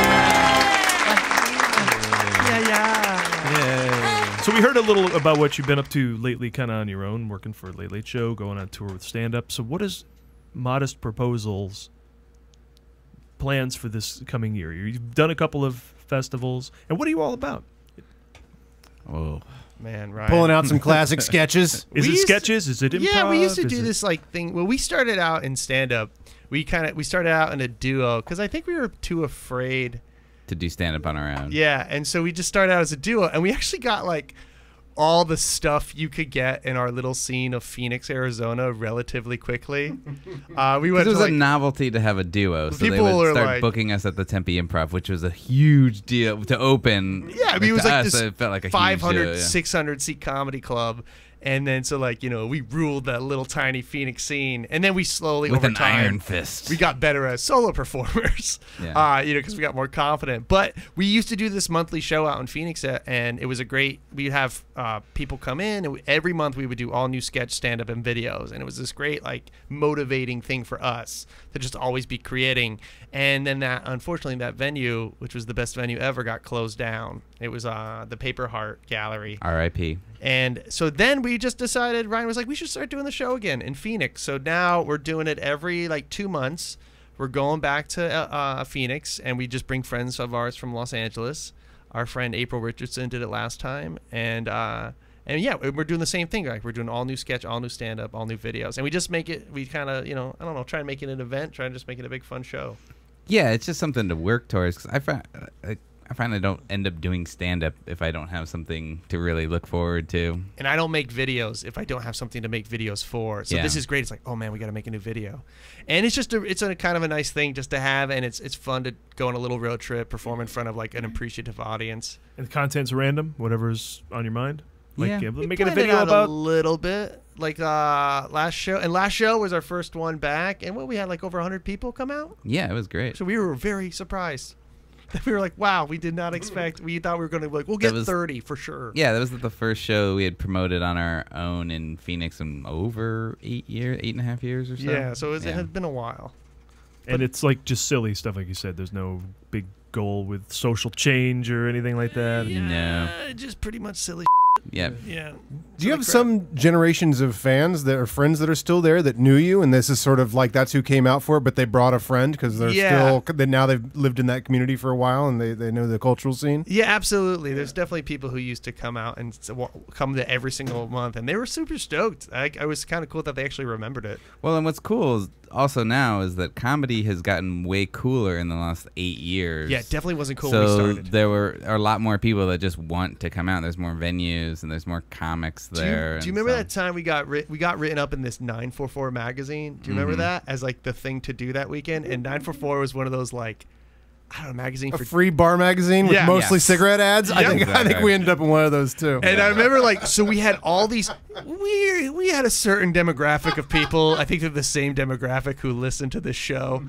Yeah, yeah. So we heard a little about what you've been up to lately, kind of on your own, working for Late Late Show, going on tour with stand-up. So what is Modest Proposal's plans for this coming year? You've done a couple of festivals, and what are you all about? Oh, man, Ryan. Pulling out some classic sketches. Is We it used- sketches? Is it improv? Yeah, we used to Is do it- this like thing. Well, we started out in stand-up. We kind of we started out in a duo because I think we were too afraid to do stand-up on our own. Yeah, and so we just started out as a duo, and we actually got like all the stuff you could get in our little scene of Phoenix, Arizona, relatively quickly. Uh, we went. It was to, like, a novelty to have a duo, so they People would were start like- booking us at the Tempe Improv, which was a huge deal to open. Yeah, I mean, it was to like us, this it felt like a five hundred, huge deal, yeah. six hundred seat comedy club, And then so like, you know, we ruled that little tiny Phoenix scene, and then we slowly With over an time, iron fist. we got better as solo performers. Yeah. Uh, you know, because we got more confident. But we used to do this monthly show out in Phoenix, uh, and it was a great. We'd have uh, people come in, and we, every month we would do all new sketch, stand up, and videos, and it was this great like motivating thing for us to just always be creating. And then that, unfortunately, that venue, which was the best venue ever, got closed down. It was uh, the Paper Heart Gallery. R I P And so then we just decided, Ryan was like, we should start doing the show again in Phoenix. So now we're doing it every like two months. We're going back to uh, uh, Phoenix, and we just bring friends of ours from Los Angeles. Our friend April Richardson did it last time. And uh, and yeah, we're doing the same thing. Like we're doing all new sketch, all new stand-up, all new videos. And we just make it, we kind of, you know, I don't know, try and make it an event, try and just make it a big fun show. Yeah, it's just something to work towards. Cause I find I, I find I don't end up doing stand up if I don't have something to really look forward to. And I don't make videos if I don't have something to make videos for. So Yeah. this is great. It's like, oh man, we got to make a new video, and it's just a, it's a kind of a nice thing just to have, and it's it's fun to go on a little road trip, perform in front of like an appreciative audience. And the content's random, whatever's on your mind. Like Yeah. yeah, We making a planned it video out about a little bit, like uh, last show, and last show was our first one back, and what we had like over one hundred people come out. Yeah, it was great. So we were very surprised. We were like, wow, we did not expect. We thought we were going to be like, we'll That get was- thirty for sure. Yeah, that was the first show we had promoted on our own in Phoenix in over eight years, eight and a half years or so. Yeah, so it, was, Yeah. it had been a while. and it's like just silly stuff, like you said. There's no big goal with social change or anything like that. No. Uh, just pretty much silly. Yep. Yeah. Do you have some generations of fans that are friends that are still there that knew you, and this is sort of like that's who came out for it, but they brought a friend because they're Yeah. still they, now they've lived in that community for a while and they, they know the cultural scene? Yeah, absolutely. There's definitely people who used to come out and s- wa- come to every single month, and they were super stoked. I, I was kind of cool that they actually remembered it. Well, and what's cool is also now is that comedy has gotten way cooler in the last eight years. Yeah, it definitely wasn't cool so when we started. there were are a lot more people that just want to come out. There's more venues and there's more comics Do you, there. do you and remember stuff. that time we got writ- we got written up in this nine four four magazine? Do you remember Mhm. that as like the thing to do that weekend? And nine four four was one of those like I don't know magazine A for free bar magazine with Yeah. mostly Yes. cigarette ads? I Yeah. think I think we ended up in one of those too. And I remember, like, so we had all these. We we had a certain demographic of people. I think they're the same demographic who listen to this show,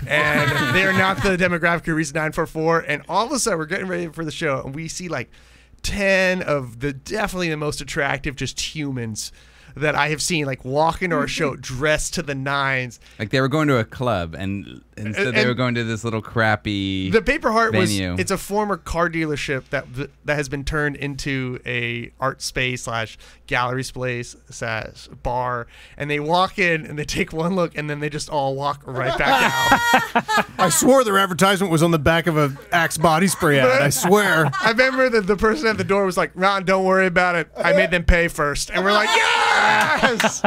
and they're not the demographic who reads nine four four. And all of a sudden, we're getting ready for the show, and we see like ten of the definitely the most attractive just humans that I have seen, like walk into our show dressed to the nines. Like they were going to a club, and instead And- they were and going to this little crappy The Paper Heart venue. was it's a former car dealership that that has been turned into a art space slash gallery space slash bar, and they walk in and they take one look and then they just all walk right back out. I swore their advertisement was on the back of a Axe body spray ad. I swear. I remember that the person at the door was like, "Ron, don't worry about it. I made them pay first," and we're like, "Yes!"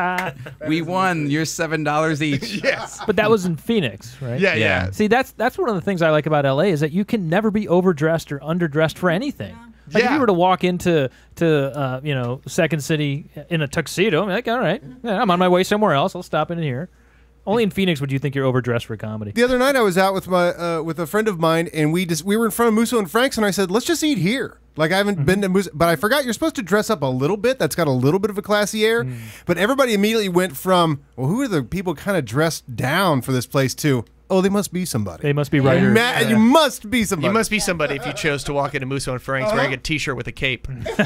We won. You're seven dollars each. Yes. But that was in Phoenix, right? Yeah, yeah. Yeah. See, that's that's one of the things I like about L A is that you can never be overdressed or underdressed for anything. Like if Yeah. you were to walk into to uh, you know Second City in a tuxedo, I'm like, all right, yeah, I'm on my way somewhere else. I'll stop in here. Only in Phoenix would you think you're overdressed for comedy. The other night I was out with my uh, with a friend of mine, and we just we were in front of Musso and Frank's, and I said, "Let's just eat here." Like I haven't Mm-hmm. been to Musso, but I forgot you're supposed to dress up a little bit. That's got a little bit of a classy air. Mm. But everybody immediately went from, "Well, who are the people kind of dressed down for this place?" to, "Oh, they must be somebody. They must be You writers. ma- You must be somebody. You must be somebody if you chose to walk into Musso and Frank's wearing a T-shirt with a cape.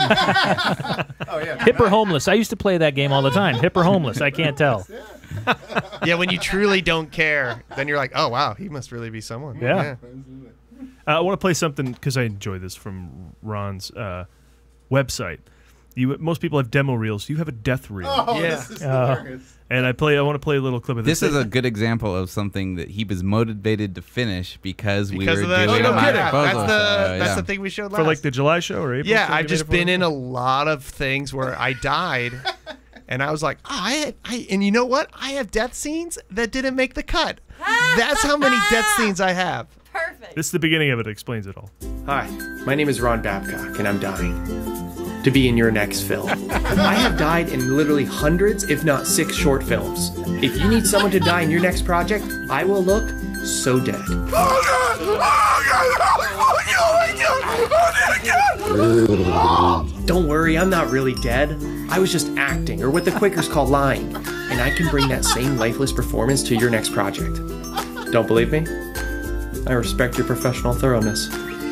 Oh yeah. Hip or homeless? I used to play that game all the time. Hip or homeless? I can't tell. Yeah, when you truly don't care, then you're like, "Oh wow, he must really be someone." Yeah. Uh, I want to play something because I enjoy this from Ron's uh, website. You most people have demo reels. You have a death reel. Oh, Yeah. this is Uh, hilarious. And I play. I want to play a little clip of this. This is a good example of something that he was motivated to finish because, we Because were of that. doing Oh, no a live kidding. proposal That's the show, that's yeah. the thing we showed last. for like the July show or April. Yeah, show you I've made just it for? been in a lot of things where I died, and I was like, oh, I, I, and you know what? I have death scenes that didn't make the cut. That's how many death scenes I have. Perfect. This is the beginning of it. It explains it all. Hi, my name is Ron Babcock, and I'm dying to be in your next film. I have died in literally hundreds, if not six short films. If you need someone to die in your next project, I will look so dead. Don't worry, I'm not really dead. I was just acting, or what the Quakers call lying. And I can bring that same lifeless performance to your next project. Don't believe me? I respect your professional thoroughness.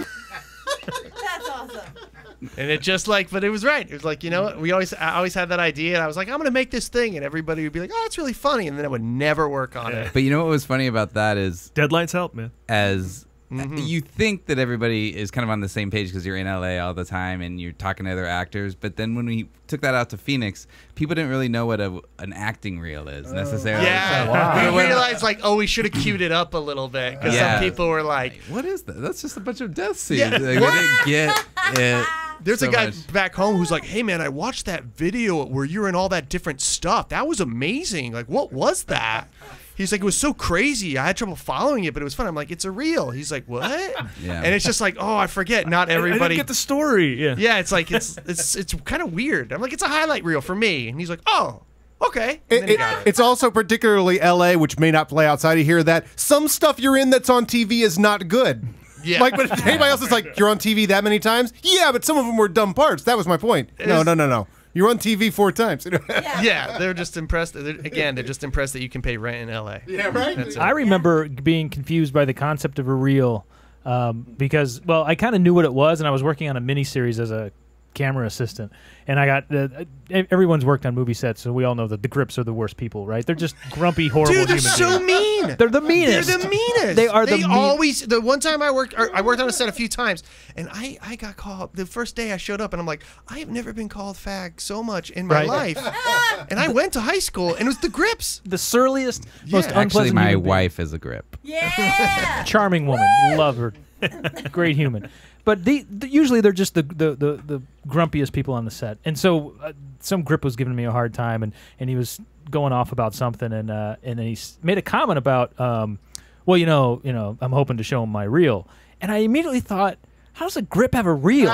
That's awesome. And it just like, but it was right. It was like, you know what? We always, I always had that idea, and I was like, I'm gonna make this thing, and everybody would be like, oh, it's really funny, and then I would never work on it. But you know what was funny about that is deadlines help, man. As Mm-hmm. you think that everybody is kind of on the same page because you're in L A all the time and you're talking to other actors, but then when we took that out to Phoenix, people didn't really know what a, an acting reel is necessarily. Yeah, So, wow. we realized like, oh, we should have queued it up a little bit because Yeah. some people were like, "What is that? That's just a bunch of death scenes." Yeah. Like, they didn't get it. There's so a guy much. back home who's like, hey man, I watched that video where you're in all that different stuff. That was amazing. Like, what was that? He's like, it was so crazy. I had trouble following it, but it was fun. I'm like, it's a reel. He's like, what? Yeah. And it's just like, oh, I forget. Not I- I didn't everybody get the story. Yeah. Yeah, it's like it's it's it's kind of weird. I'm like, it's a highlight reel for me, and he's like, oh, okay. And It, then he it- got it. it's also particularly L A, which may not play outside of here, that some stuff you're in that's on T V is not good. Yeah. Like, but anybody else is like, you're on T V that many times? Yeah, but some of them were dumb parts. That was my point. No, no, no, no. You're on T V four times. Yeah, they're just impressed. They're, again, they're just impressed that you can pay rent in L A. Yeah, right? That's it. I remember being confused by the concept of a reel um, because, well, I kind of knew what it was, and I was working on a miniseries as a camera assistant, and I got uh, everyone's worked on movie sets, so we all know that the grips are the worst people, right? They're just grumpy, horrible Dude, they're human so beings. mean. They're the meanest. They're the meanest. They are the They mean- always. The one time I worked, or I worked on a set a few times, and I, I got called the first day I showed up, and I'm like, I have never been called fag so much in my Right. life. And I went to high school, and it was the grips. The surliest, most Actually, unpleasant my human being. wife is a grip. Yeah. Charming woman, love her, great human. But the, the usually they're just the, the, the, the grumpiest people on the set, and so uh, some grip was giving me a hard time, and, and he was going off about something, and uh, and then he s- made a comment about, um, well, you know, you know, I'm hoping to show him my reel, and I immediately thought, how does a grip have a reel?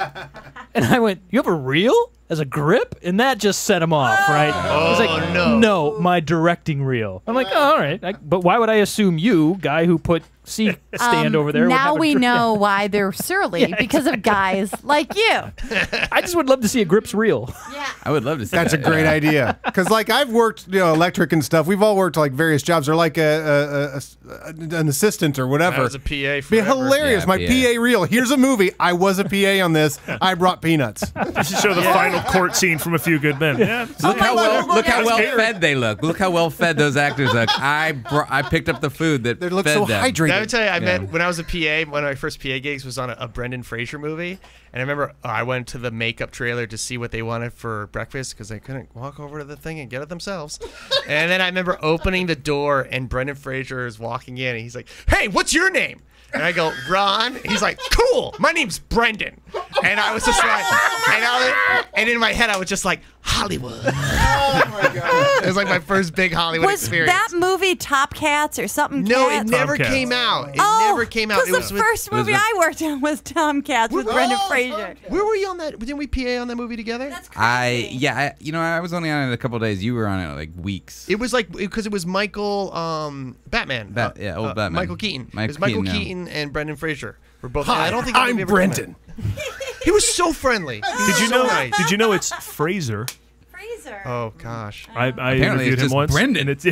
And I went, you have a reel as a grip? And that just set him off, right? I was like, no. no, my directing reel. I'm like, oh, all right. I, but why would I assume you, guy who put C stand Um, over there? would Now have a we grip? know why they're surly Yeah, because of guys like you. I just would love to see a grips reel. I would love to see That's a that. great idea. Because, like, I've worked, you know, electric and stuff. We've all worked, like, various jobs or, like, a, a, a, a, an assistant or whatever. I was a P A Be forever. hilarious. Yeah, My P A. P A reel. Here's a movie. I was a P A on this. I brought peanuts. You should show the final court scene from A Few Good Men. Yeah. Look how well look how well Scary. fed they look. Look how well fed those actors look. I br- I picked up the food that They look fed so them. hydrated. I would tell you, I Yeah. met when I was a P A. One of my first P A gigs was on a, a Brendan Fraser movie, and I remember uh, I went to the makeup trailer to see what they wanted for breakfast because they couldn't walk over to the thing and get it themselves. And then I remember opening the door, and Brendan Fraser is walking in, and he's like, "Hey, what's your name?" And I go, Ron. He's like, cool. My name's Brendan. And I was just like, and, I was, and in my head, I was just like, Hollywood. Oh, my God. It was like my first big Hollywood Was experience. that movie Top Cats or something? No, it Cats? never Tomcats. came out. It Oh, never came out. It Because was the with, first movie with- I worked on was Tom Cats with Oh, Brendan Fraser. Where were you on that? Didn't we P A on that movie together? That's I yeah, I, you know, I was only on it a couple days. You were on it like weeks. It was like because it was Michael, um, Batman. Bat- uh, yeah, old uh, Batman. Michael Keaton. Michael it was Michael Keaton, yeah. Keaton and Brendan Fraser were both. Hi, I don't think that I'm movie ever came out. Brendan. He was so friendly. Did you so know? nice. Did you know it's Fraser? Fraser. Oh gosh. I, I Apparently interviewed it's him just once. Brendan. And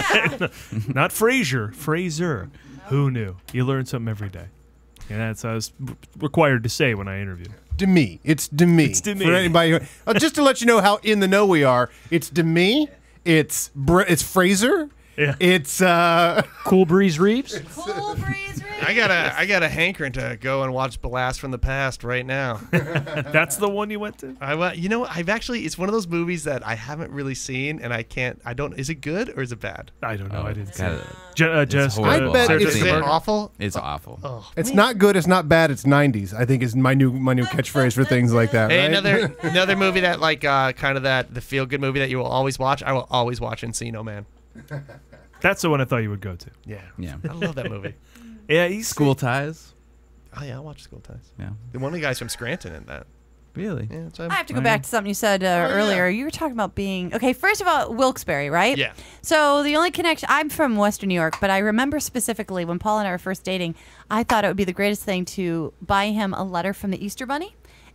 it's, not Fraser. Fraser. Who knew? You learn something every day. And that's what I was required to say when I interviewed. Demi. It's Demi. It's Demi. For anybody who, uh, just to let you know how in the know we are, it's Demi. It's Bre- it's Fraser. Yeah. It's uh Cool Breeze Reeves. Cool Breeze. I got a I got a hankering to go and watch Blast from the Past right now. That's the one you went to? I wa- you know what? I've actually it's one of those movies that I haven't really seen and I can't I don't is it good or is it bad? I don't know. Oh, I didn't see God, it. Je- uh, it's just, horrible. I bet Sarah it's- Is Jessica it Parker? awful? It's awful. Oh, it's man. not good, it's not bad, it's nineties. I think is my new my new catchphrase for things like that. Hey, right? another another movie that like uh, kind of that the feel good movie that you will always watch. I will always watch Encino Man. That's the one I thought you would go to. Yeah, Yeah. I love that movie. Yeah, he's School Ties. Oh yeah, I'll watch School Ties. Yeah. The one of the guys from Scranton in that. Really? Yeah, that's I have to go Oh, back yeah. to something you said uh, Oh, yeah. earlier. You were talking about being okay. First of all, Wilkes-Barre, right? Yeah. So the only connection, I'm from Western New York, but I remember specifically when Paul and I were first dating, I thought it would be the greatest thing to buy him a letter from the Easter Bunny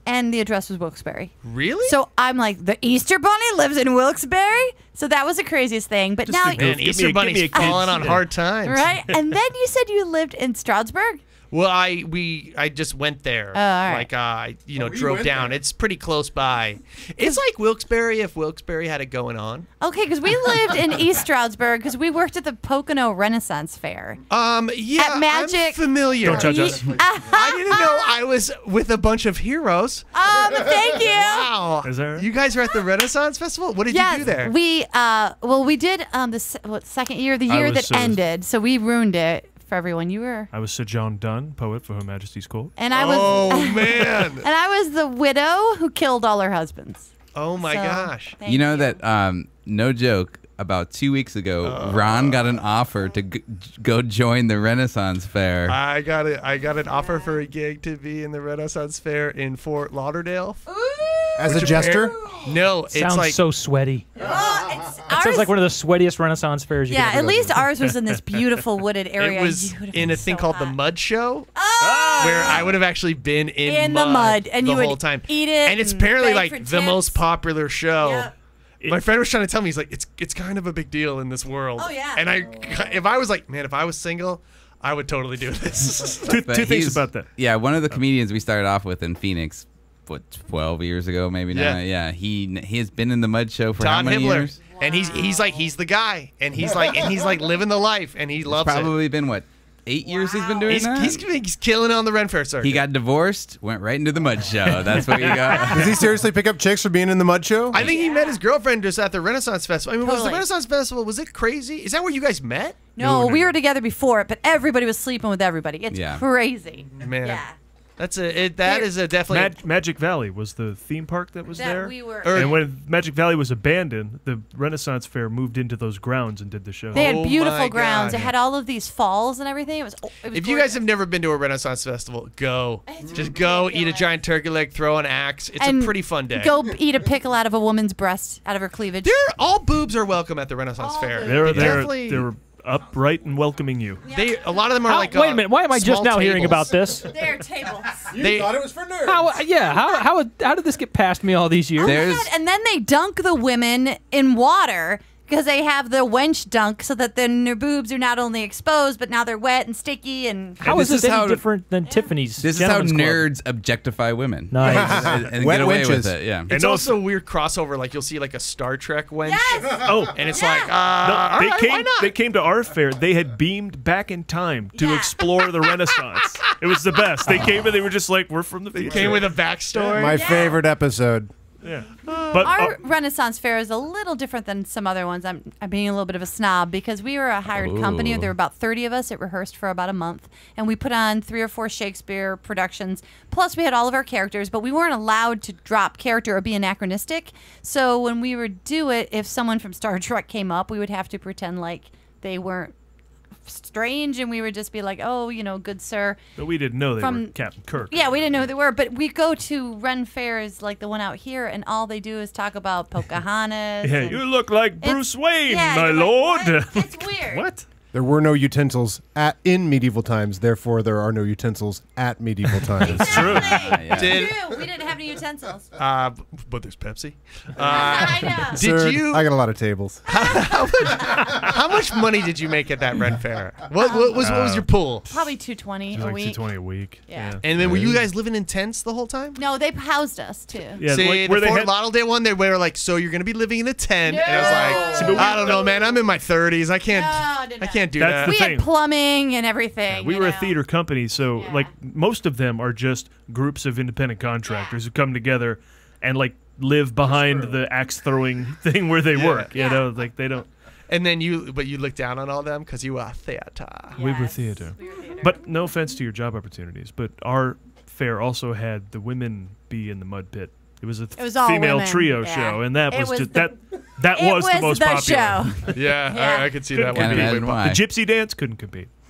and the address was Wilkes-Barre. Really? So I'm like, the Easter Bunny lives in Wilkes-Barre? So that was the craziest thing. But now, Man, Easter Bunny's falling on hard times. right? And then you said you lived in Stroudsburg? Well, I we I just went there. Oh, all right. Like uh, I you know Oh, you drove went down. there. It's pretty close by. It's like Wilkes-Barre if Wilkes-Barre had it going on. Okay, because we lived in East Stroudsburg because we worked at the Pocono Renaissance Fair. Um, yeah, At Magic. I'm familiar. Don't judge us. I didn't know I was with a bunch of heroes. Um, thank you. Wow. Is there? You guys were at the Renaissance Festival? What did yes, you do there? We uh, well, we did um the se- what, second year, the I year was, that uh, ended, so we ruined it for everyone. You were. I was Sir John Donne, poet for Her Majesty's Court. And I was. Oh man. And I was the widow who killed all her husbands. Oh my So, gosh. thank You know that, um, no joke, about two weeks ago, Ron got an offer to g- go join the Renaissance Fair. I got it. I got an offer for a gig to be in the Renaissance Fair in Fort Lauderdale. As a Which jester? appar- No, it's Sounds like so sweaty. Oh, it's, It sounds like one of the sweatiest Renaissance fairs you yeah, could ever at go least to. ours was in this beautiful wooded area. it was You would've in been a thing so called the hot. Mud Show, Oh! where I would have actually been in, In the mud, and the you would whole time. eat it and it's and apparently beg like for the tips. most popular show. Yep. My friend was trying to tell me, he's like, it's it's kind of a big deal in this world. Oh, yeah. And I, if I was like, man, if I was single, I would totally do this. Two, But two things he's- about that. Yeah, one of the comedians we started off with in Phoenix, what, twelve years ago, maybe now. Yeah. Yeah, he he has been in the Mud Show for how Todd many Hibbler, years? and he's he's like he's the guy, and he's like and he's like living the life, and he loves it. Probably been what, eight years he's been doing He's, that. he's, he's killing on the Ren Fair circuit. He got divorced, went right into the Mud Show. That's what you got. Does he seriously pick up chicks for being in the Mud Show? I think he met his girlfriend just at the Renaissance Festival. I mean, was the Totally. Renaissance Festival, was it crazy? Is that where you guys met? No, we were together before it, but everybody was sleeping with everybody. It's Yeah. crazy. Man. Yeah. That's a it, that Here- is a definitely Mag- Magic Valley was the theme park that was That there. we were- and when Magic Valley was abandoned, the Renaissance Fair moved into those grounds and did the show. They had Oh beautiful my grounds. God. It had all of these falls and everything. It was. It was If you guys have never been to a Renaissance Festival, go. Just go, eat a giant turkey leg, throw an axe. It's And a pretty fun day. Go eat a pickle out of a woman's breast, out of her cleavage. They're, all boobs are welcome at the Renaissance Fair. They were They there. definitely- They were upright and welcoming you. They a lot of them are How- like. wait uh, a minute. Why am I just small now hearing tables. about this? They're tables. You They- thought it was for nerds. How? Yeah. How? How? How did this get past me all these years? There's And then they dunk the women in water because they have the wench dunk so that then their boobs are not only exposed, but now they're wet and sticky. And How this is is this any how- different than Tiffany's? This is how Gentlemen's Club? nerds objectify women. Nice. and, and Wet get away wenches. with it. Yeah. It's also a weird crossover. Like you'll see like a Star Trek wench. Yes! Oh, And it's Yeah. like, uh, no, all they right, came. why not? They came to our fair. They had beamed back in time to Yeah. explore the Renaissance. It was the best. They came and they were just like, "We're from the future." Came with a backstory. My favorite episode. Yeah. But Our uh, Renaissance Fair is a little different than some other ones. I'm, I'm being a little bit of a snob because we were a hired company. Ooh. There were about thirty of us. It rehearsed for about a month. And we put on three or four Shakespeare productions. Plus, we had all of our characters, but we weren't allowed to drop character or be anachronistic. So when we would do it, if someone from Star Trek came up, we would have to pretend like they weren't strange, and we would just be like, oh, you know, good sir. but we didn't know they From- were Captain Kirk. Yeah, we didn't know who they were, but we go to Ren Fairs like the one out here, and all they do is talk about Pocahontas. Yeah, and- you look like It's- Bruce Wayne, yeah, my you're like, lord. what? It's weird. What? There were no utensils at in medieval times, therefore there are no utensils at medieval times. It's true. yeah. Did True, we didn't have any utensils. uh, b- but there's Pepsi. Uh, I know. did Sir, you? I got a lot of tables. how, much, how much money did you make at that Ren Fair? What, what was what was your pool? Probably two twenty a Like week. two twenty a week. Yeah. And then were you guys living in tents the whole time? No, they housed us too. Yeah, See, like, the where they Fort had, Lauderdale one, they were like, so you're gonna be living in a tent, and I was like, See, but we- I don't know, man. I'm in my thirties. I can't. No, no, no. I can't do That's that. the We thing. had plumbing and everything. we you were a know. theater company, so Yeah. like most of them are just groups of independent contractors who come together and like live behind the axe throwing thing where they Yeah. work. You Yeah. know, like they don't. And then you, but you look down on all them because you are theater. We were Yes, theater. we were theater. But no offense to your job opportunities, but our fair also had the women be in the mud pit. It was a th- It was all female women, trio yeah. show, and that It was, was just the- that. That It was, the most the popular. show. Yeah, Yeah. I, I could see Couldn't that one Can't being way imagine pop- why. The gypsy dance couldn't compete.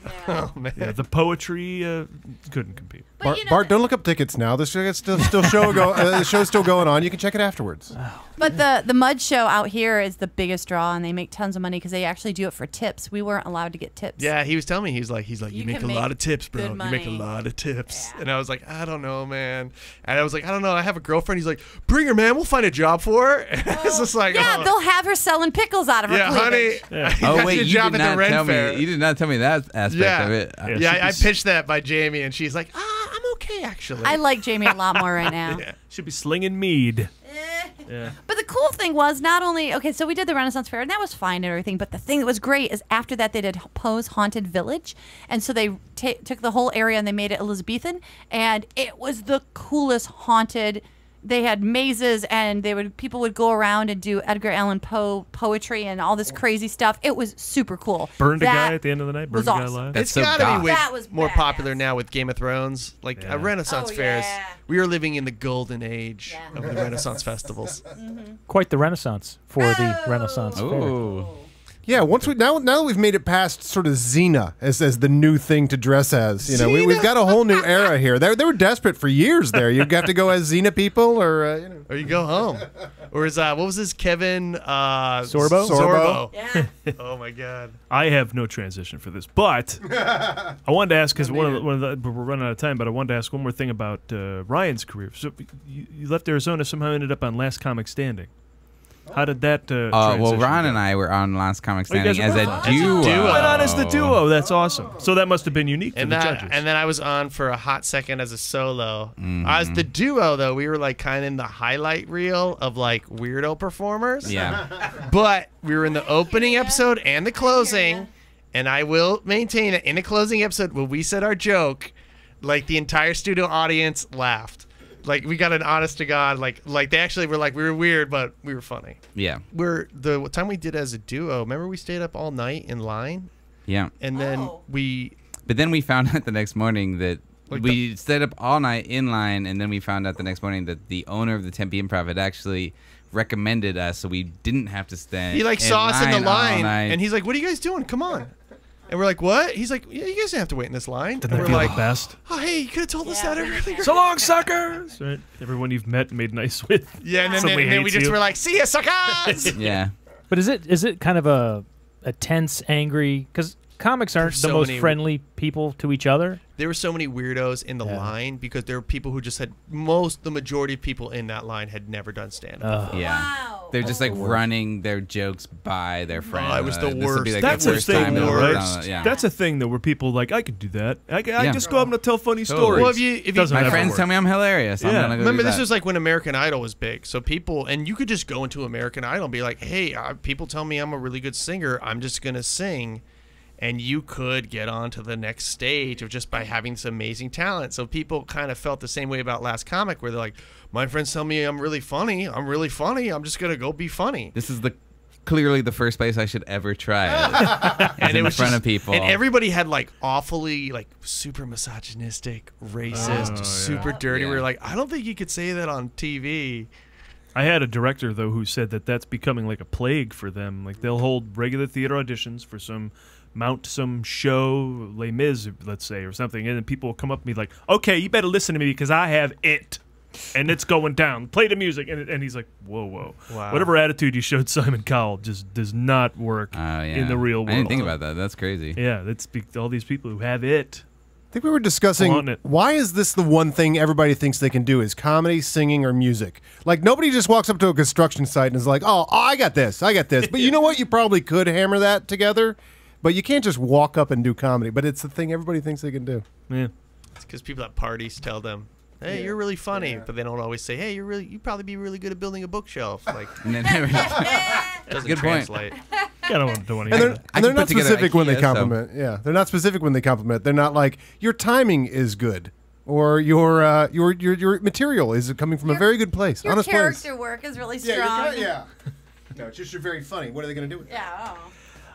Oh man. Yeah, the poetry uh, couldn't compete. Bart, Bart, don't look up tickets now. The show still still show go. Uh, the show's still going on. You can check it afterwards. But the the mud show out here is the biggest draw, and they make tons of money because they actually do it for tips. We weren't allowed to get tips. Yeah, he was telling me he's like he's like you, You make a can lot make of tips, bro. good You make a money. lot of tips, and I was like, I don't know, man. And I was like, I don't know. I have a girlfriend. He's like, bring her, man. We'll find a job for her. And it's just like, Yeah, oh. they'll have her selling pickles out of her Yeah, honey. cleavage. Yeah. Oh Got wait, your you job did at the not Ren tell Fair. me. You did not tell me that aspect Yeah, of it. yeah. yeah I pitched that by Jamie, and she's like, ah, I'm okay actually. I like Jamie a lot more right now. Yeah. Should be slinging mead. Yeah. But the cool thing was not only, okay, so we did the Renaissance Fair, and that was fine and everything, but the thing that was great is after that they did Poe's Haunted Village, and so they ta took the whole area and they made it Elizabethan, and it was the coolest haunted. They had mazes, and they would people would go around and do Edgar Allan Poe poetry and all this crazy stuff. It was super cool. Burned a That guy at the end of the night. was Burned a guy awesome. alive. It's got to be way That was more badass. popular now with Game of Thrones. Like Yeah. uh, Renaissance Oh, fairs, yeah. we are living in the golden age Yeah. of the Renaissance festivals. Quite the renaissance for the Renaissance Fair. Ooh. Yeah, once we now now that we've made it past sort of Xena as as the new thing to dress as, you know, we, we've got a whole new era here. They they were desperate for years there. You have to go as Xena people, or uh, you know, Or you go home. Or is uh, what was this Kevin uh, Sorbo? Sorbo. Yeah. Oh my God. I have no transition for this, but I wanted to ask because one of the, one of the, we're running out of time. But I wanted to ask one more thing about uh, Ryan's career. So you, you left Arizona, somehow ended up on Last Comic Standing. How did that? Uh, Uh, well, transition Ron go? and I were on Last Comic Oh, you guys Standing were as both a on. duo. duo. Went on as the duo. That's awesome. So that must have been unique And to the that, judges. and then I was on for a hot second as a solo. As the duo, though, we were like kind of in the highlight reel of like weirdo performers. Yeah. But we were in the opening episode and the closing, and I will maintain that in the closing episode when we said our joke, like the entire studio audience laughed. Like we got an honest to God, like like they actually were like we were weird, but we were funny. Yeah. We're the time we did as a duo. Remember we stayed up all night in line, Yeah. and then Oh. we But then we found out the next morning that Like we stayed up all night in line, and then we found out the next morning that the owner of the Tempe Improv had actually recommended us, so we didn't have to stay. he like saw us in the all line, night. and he's like, "What are you guys doing? Come on!" And we're like, "What?" He's like, "Yeah, you guys don't have to wait in this line." Didn't and that we're feel like, the best? "Oh, hey, you could have told us that earlier." So long, suckers! Right? Everyone you've met and made nice with. Yeah, and then, Suddenly then, then we hates just you. were like, "See ya, suckers!" Yeah. But is it is it kind of a a tense, angry? Because comics aren't There's the so most many- friendly people to each other. There were so many weirdos in the Yeah. line because there were people who just had most the majority of people in that line had never done stand up. Uh, Yeah. They're just like running their jokes by their friends. it was the Uh, this would be, worst. like, That's the a first thing, time though, they've right? done it, Yeah. That's a thing, though, where people like, I can do that. I, can, I Yeah. just go up and tell funny Totally. stories. Well, if you- if you- Doesn't My ever friends work. tell me I'm hilarious. I'm Yeah. gonna go Remember, do this that. was like when American Idol was big. So people, and you could just go into American Idol and be like, "Hey, uh, people tell me I'm a really good singer. I'm just gonna sing," and you could get on to the next stage of just by having this amazing talent. So people kind of felt the same way about Last Comic, where they're like, "My friends tell me I'm really funny. I'm really funny. I'm just gonna go be funny." This is the clearly the first place I should ever try it. And in it was front just- of people. and everybody had like awfully like super misogynistic, racist, Oh, super yeah. dirty. Yeah. We were like, I don't think you could say that on T V. I had a director though who said that that's becoming like a plague for them. Like they'll hold regular theater auditions for some mount some show, Les Mis, let's say, or something, and then people will come up to me like, "Okay, you better listen to me because I have it, and it's going down. Play the music." And, and he's like, "Whoa, whoa, Wow. whatever attitude you showed Simon Cowell just does not work Oh, yeah. in the real world." I didn't think about that. That's crazy. Yeah, that's be- all these people who have it. I think we were discussing On it. why is this the one thing everybody thinks they can do is comedy, singing, or music. Like nobody just walks up to a construction site and is like, "Oh, I got this, I got this." But you know what? You probably could hammer that together, but you can't just walk up and do comedy. But it's the thing everybody thinks they can do. Yeah. It's because people at parties tell them, "Hey, you're really funny," but they don't always say, "Hey, you're really, you probably be really good at building a bookshelf." Like, And then every- doesn't Good point. translate. I don't do anything. And they're, I and can they're put not together specific when they IKEA, so- compliment. Yeah, they're not specific when they compliment. They're not like your timing is good or your uh, your your your material is coming from a very good place, Your honest place. character work is really Yeah, strong. you're, yeah. No, it's just you're very funny. What are they going to do with it? Yeah. Oh.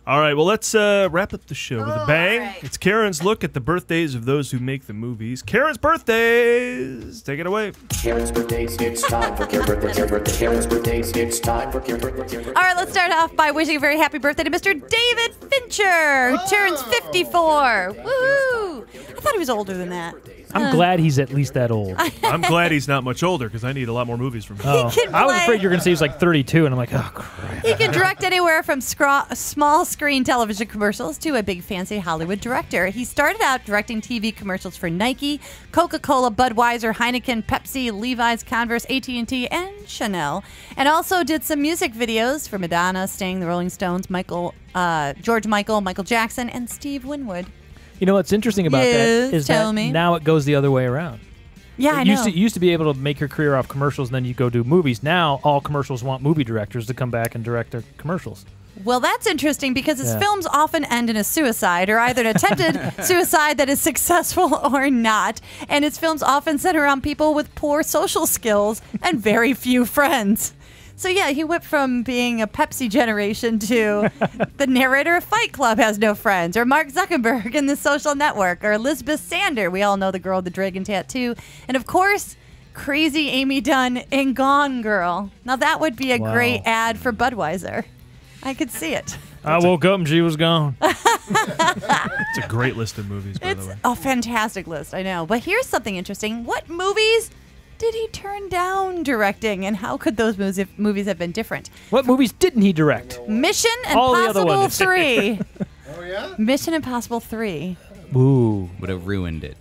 All right, well, let's uh, wrap up the show with a bang. right. It's Karen's look at the birthdays of those who make the movies. Karen's birthdays. Take it away. Karen's birthdays, it's time for Karen's birthday, Karen's birthday, Karen's birthdays, it's time for Karen's birthday, Karen's birthday. All right, let's start off by wishing a very happy birthday to Mister David Fincher, who turns fifty-four. Woohoo! I thought he was older than that. I'm Uh, glad he's at least that old. I'm glad he's not much older because I need a lot more movies from him. Oh, can I was play- afraid you were going to say he was like thirty-two, and I'm like, oh, crap. He can direct anywhere from scro- small screen television commercials to a big fancy Hollywood director. He started out directing T V commercials for Nike, Coca-Cola, Budweiser, Heineken, Pepsi, Levi's, Converse, A T and T, and Chanel. And also did some music videos for Madonna, Sting, the Rolling Stones, Michael, uh, George Michael, Michael Jackson, and Steve Winwood. You know what's interesting about Yes, that is tell that me. now it goes the other way around. Yeah, it I used know. To, you used to be able to make your career off commercials, and then you go do movies. Now all commercials want movie directors to come back and direct their commercials. Well, that's interesting because his Yeah. films often end in a suicide or either an attempted suicide that is successful or not. And his films often center around people with poor social skills and very few friends. So, yeah, he went from being a Pepsi generation to the narrator of Fight Club has no friends, or Mark Zuckerberg in The Social Network, or Elizabeth Sander. We all know the girl with the dragon tattoo. And, of course, crazy Amy Dunn in Gone Girl. Now, that would be a Wow. great ad for Budweiser. I could see it. I woke up and she was gone. It's a great list of movies, by It's the way. a fantastic list, I know. But here's something interesting. What movies did he turn down directing, and how could those movies movies have been different? What movies didn't he direct? Mission All the other Impossible ones. three. Oh, yeah? Mission Impossible three. Ooh. Would have ruined it.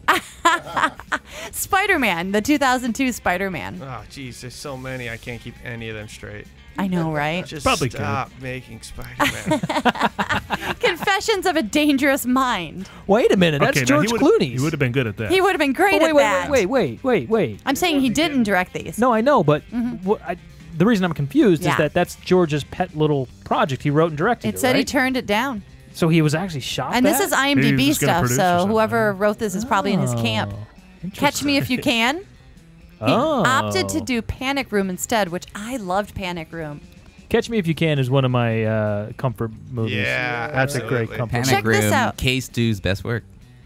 Spider-Man, the two thousand two Spider-Man. Oh, jeez, there's so many. I can't keep any of them straight. I know, right? Just Probably could. stop making Spider-Man. Confessions of a Dangerous Mind. Wait a minute, that's Okay, now George he would- Clooney's. He would have been good at that. He would have been great Oh, wait, at wait, that. wait, wait, wait, wait. I'm saying he didn't direct these. No, I know, but what I, the reason I'm confused Yeah. is that that's George's pet little project he wrote and directed. It said he right? turned it down. So he was actually shot. And this that? is IMDb Maybe he was just gonna stuff, produce or so something, whoever wrote this is probably in his camp. Catch Me If You Can. He Oh. opted to do Panic Room instead, which I loved Panic Room. Catch Me If You Can is one of my uh, comfort movies. Yeah, that's a great absolutely. comfort. Panic Check this Room, out. Case Stu's best work.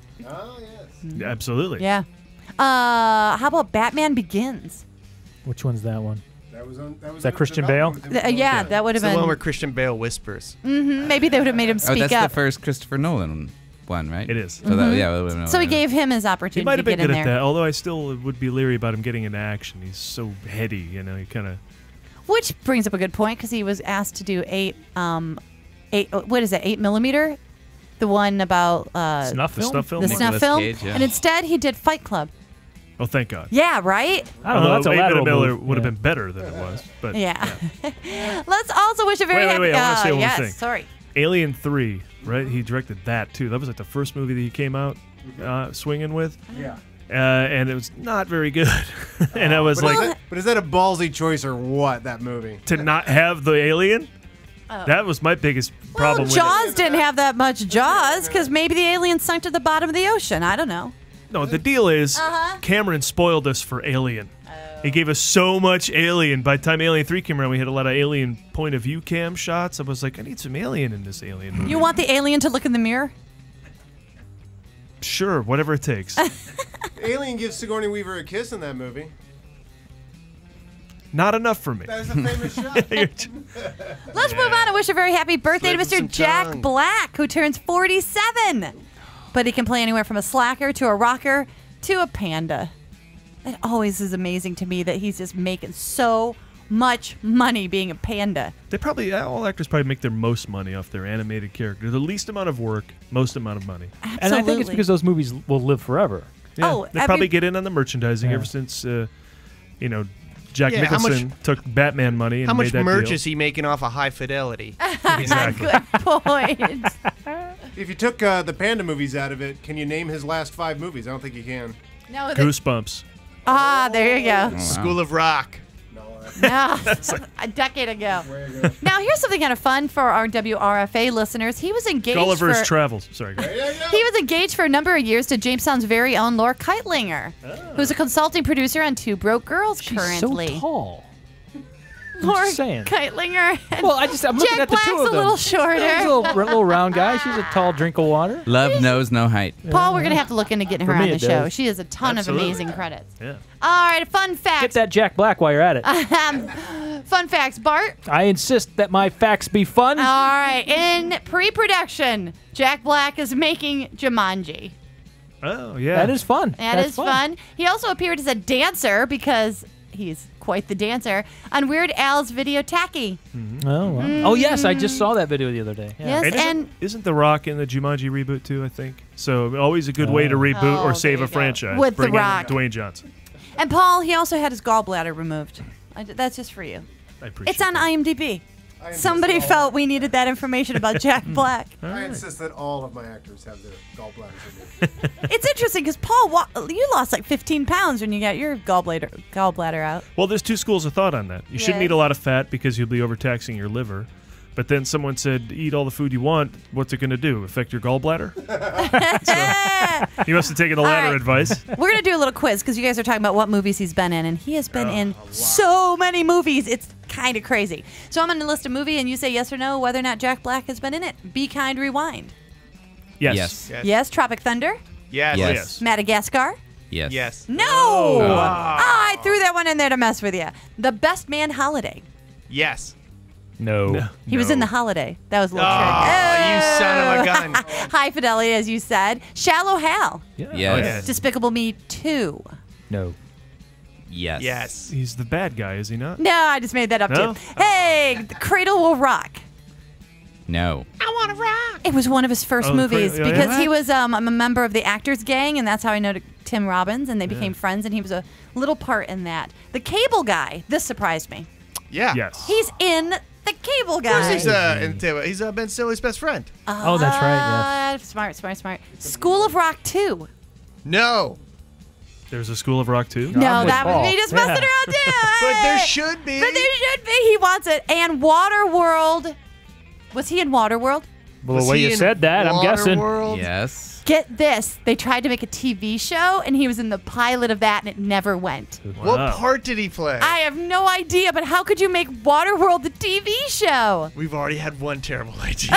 Absolutely. Yeah. Uh, how about Batman Begins? Which one's that one? That was on, that was Is that in Christian Bale? development. Th- uh, yeah, that would It's have the one been. where Christian Bale whispers. hmm maybe they would have made him Oh, speak that's up. the first Christopher Nolan one, right? It is. So that, yeah, we would've known So he that. gave him his He opportunity might to have been get in good at there. that, although I still would be leery about him getting into action. He's so heady, you know. He kind of. Which brings up a good point because he was asked to do eight, um, eight. What is it? Eight millimeter, the one about uh, Snuff The film? snuff film. the Nicolas snuff film, Cage, yeah. and instead he did Fight Club. Oh, thank God. Yeah, right. I don't know. That's a Uh, Eight lateral Miller move. would have Yeah. been better than it was, but Yeah. Let's also wish a very Wait, wait, happy. wait, I wanna uh, say one yes, thing. sorry. Alien three, right? He directed that too. That was like the first movie that he came out uh, swinging with. Yeah. Uh, and it was not very good. and I was But, like, is that, but is that a ballsy choice or what, that movie? to not have the alien? Oh. That was my biggest problem Well, with it. Jaws didn't have that much Jaws because maybe the alien sunk to the bottom of the ocean. I don't know. No, the deal is Uh-huh. Cameron spoiled us for Alien. He gave us so much Alien. By the time Alien three came around, we had a lot of Alien point of view cam shots. I was like, I need some Alien in this Alien movie. You want the alien to look in the mirror? Sure, whatever it takes. Alien gives Sigourney Weaver a kiss in that movie. Not enough for me. That is a famous shot. Let's move on and wish a very happy birthday to Slip him Mister some Jack tongue. Black, who turns forty-seven. But he can play anywhere from a slacker to a rocker to a panda. It always is amazing to me that he's just making so much money being a panda. They probably, all actors probably make their most money off their animated character. The least amount of work, most amount of money. Absolutely. And I think it's because those movies will live forever. Yeah, Oh, they every- probably get in on the merchandising Yeah. ever since, uh, you know, Jack Yeah, how much- Nicholson took Batman money and How made much that merch deal. is he making off of High Fidelity? Exactly. Good point. If you took uh, the Panda movies out of it, can you name his last five movies? I don't think you can. No, the- Goosebumps. ah, there you go. School of Rock. No, a decade ago. Now, here's something kind of fun for our W R F A listeners. He was engaged Gulliver's for Travels. Sorry. go ahead. he was engaged for a number of years to Jamestown's very own Laura Keitlinger, who's a consulting producer on Two Broke Girls She's currently. so tall. More saying. Keitlinger. And Well, I just I'm looking Jack at the Black's two of them. a little shorter. He's a little, a little round guy. She's a tall drink of water. Love knows no height. Paul, we're gonna have to look into getting For her me on the it show. does. She has a ton Absolutely. of amazing credits. Yeah. All right, fun Get facts. that Jack Black while you're at it. Um, fun facts, Bart. I insist that my facts be fun. All right, in pre-production, Jack Black is making Jumanji. Oh yeah. That is fun. That That's is fun. He also appeared as a dancer because he's quite the dancer on Weird Al's video Tacky. Oh, wow. oh yes, I just saw that video the other day. Yeah. Yes, And isn't, and isn't The Rock in the Jumanji reboot too? I think so. Always a good way to Oh. reboot Oh, or save there a you go. franchise. With The Bring in Rock. Dwayne Johnson. and Paul, he also had his gallbladder removed. I, that's just for you. I appreciate. It's on IMDb. Somebody felt we needed that information about Jack Black. I insist that all of my actors have their gallbladders removed. It's interesting because Paul, wa- you lost like fifteen pounds when you got your gallbladder gallbladder out. Well, there's two schools of thought on that. You shouldn't Yeah. eat a lot of fat because you'll be overtaxing your liver. But then someone said, eat all the food you want. What's it going to do? Affect your gallbladder? so, you must have taken the All latter right. advice. We're gonna do a little quiz because you guys are talking about what movies he's been in, and he has been in so many movies. It's kind of crazy. So I'm gonna list a movie, and you say yes or no whether or not Jack Black has been in it. Be Kind, Rewind. Yes. Yes. Yes. Yes. Tropic Thunder. Yes. Yes. Yes. Madagascar. Yes. Yes. No. Oh. Ah, I threw that one in there to mess with you. The Best Man Holiday. Yes. No. He was in The Holiday. That was a little Oh, trick. you son of a gun. High Fidelity, as you said. Shallow Hal. Yeah. Yes. Oh, yeah. Despicable Me two. No. Yes. Yes. He's the bad guy, is he not? No, I just made that up No? too. Hey, The Cradle Will Rock. No. It was one of his first Oh, the movies Cradle- yeah, because yeah. he was um, a member of the Actors Gang, and that's how I know Tim Robbins, and they became friends, and he was a little part in that. The Cable Guy. This surprised me. Yeah. Yes. He's in The Cable Of course Guy. he's uh, in- he's uh, Ben Stiller's best friend. Oh, that's right, Uh, Smart, smart, smart. School of Rock two. No. There's a School of Rock too? No, I'm with that was Paul. me just Yeah. messing around too. But there should be. But there should be. He wants it. And Waterworld. Was he in Waterworld? Well, Was the way he you in said that, I'm guessing. Waterworld? Yes. Get this. They tried to make a T V show, and he was in the pilot of that, and it never went. What Wow. part did he play? I have no idea, but how could you make Waterworld the T V show? We've already had one terrible idea.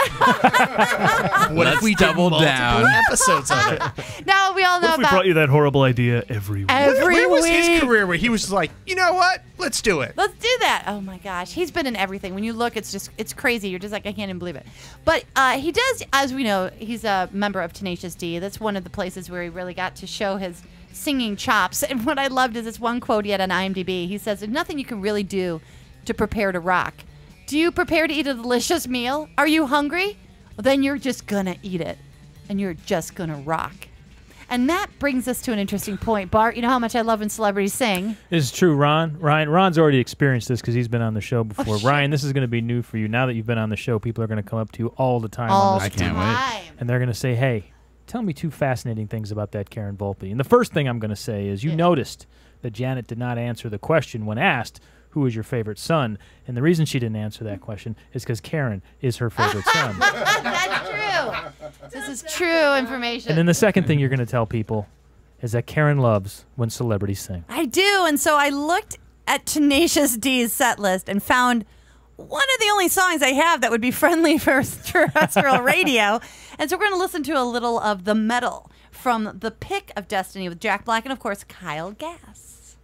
what Let's if we double did multiple down. episodes of it? Now we all What know if we about brought you that horrible idea every week? every Where was week. his career where he was like, you know what? Let's do it. Let's do that. Oh my gosh, he's been in everything. When you look, it's just it's crazy. You're just like, I can't even believe it. But uh, he does, as we know, he's a member of Tenacious D. That's one of the places where he really got to show his singing chops. And what I loved is this one quote he had on IMDb. He says, "There's nothing you can really do to prepare to rock. Do you prepare to eat a delicious meal? Are you hungry? Well, then you're just gonna eat it, and you're just gonna rock." And that brings us to an interesting point, Bart. You know how much I love when celebrities sing. This is true, Ron. Ryan, Ron's already experienced this because he's been on the show before. shit. Ryan, this is going to be new for you. Now that you've been on the show, people are going to come up to you all the time All on the this, I can't time. and they're going to say, "Hey, tell me two fascinating things about that Karen Volpe." And the first thing I'm going to say is, you noticed that Janet did not answer the question when asked, "Who is your favorite son?" And the reason she didn't answer that question is because Karen is her favorite son. That's true. This is true information. And then the second thing you're going to tell people is that Karen loves when celebrities sing. I do, and so I looked at Tenacious D's set list and found one of the only songs I have that would be friendly for terrestrial radio. And so we're going to listen to a little of The Metal from The Pick of Destiny with Jack Black and, of course, Kyle Gass.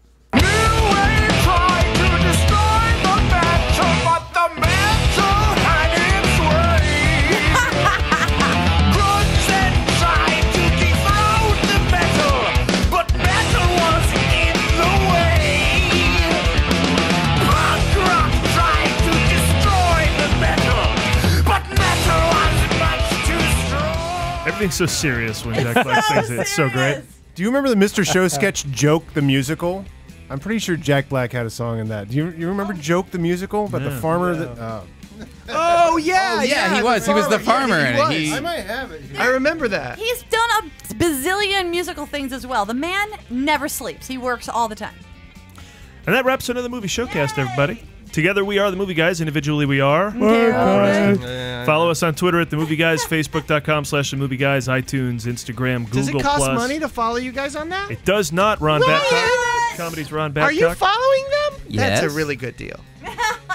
Everything's so serious when Jack Black so sings it. It's so great. Do you remember the Mister Show sketch Joke the Musical? I'm pretty sure Jack Black had a song in that. Do you, you remember Joke the Musical? About the Yeah. farmer that. Uh, Oh, yeah. Oh, yeah, he was. He was the farmer Yeah, in he it. was. He- I might have it. I remember that. He's done a bazillion musical things as well. The man never sleeps. He works all the time. And that wraps another movie showcast, everybody. Together we are the Movie Guys. Individually we are. Yeah. Follow us on Twitter at the Movie Guys, Facebook.com slash the Movie Guys, iTunes, Instagram, Google Does it cost Plus. money to follow you guys on that? It does not, Ron Ryan! Babcock. Comedy's Ron Babcock. Are you following them? Yes. That's a really good deal.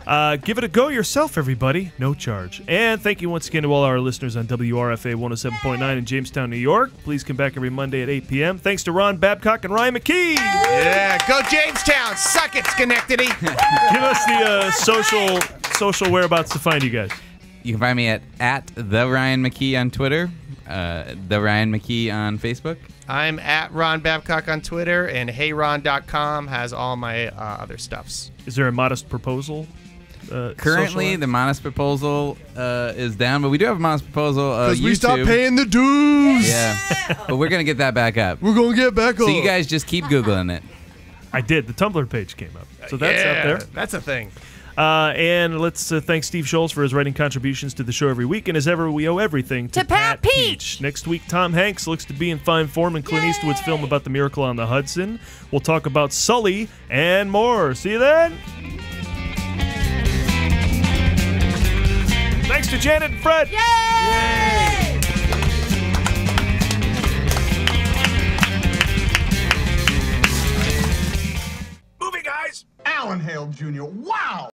Uh, give it a go yourself, everybody. No charge. And thank you once again to all our listeners on W R F A one oh seven point nine in Jamestown, New York. Please come back every Monday at eight p.m. Thanks to Ron Babcock and Ryan McKee. Yeah, go Jamestown. Suck it, Schenectady. Give us the uh, social social whereabouts to find you guys. You can find me at, at the Ryan McKee on Twitter, uh, the Ryan McKee on Facebook. I'm at Ron Babcock on Twitter, and hey ron dot com has all my uh, other stuffs. Is there a modest proposal? Uh, Currently, the Modest Proposal uh, is down, but we do have a Modest Proposal. Because Uh, we stopped YouTube. paying the dues. Yeah, but we're gonna get that back up. We're gonna get back So up. you guys just keep googling it. I did. The Tumblr page came up, so that's yeah, out there. That's a thing. Uh, and let's uh, thank Steve Scholes for his writing contributions to the show every week. And as ever, we owe everything to, To Pat Peach. Next week, Tom Hanks looks to be in fine form in Clint Eastwood's film about the miracle on the Hudson. We'll talk about Sully and more. See you then. Thanks to Janet and Fred. Yay! Movie guys. Alan Hale Junior Wow.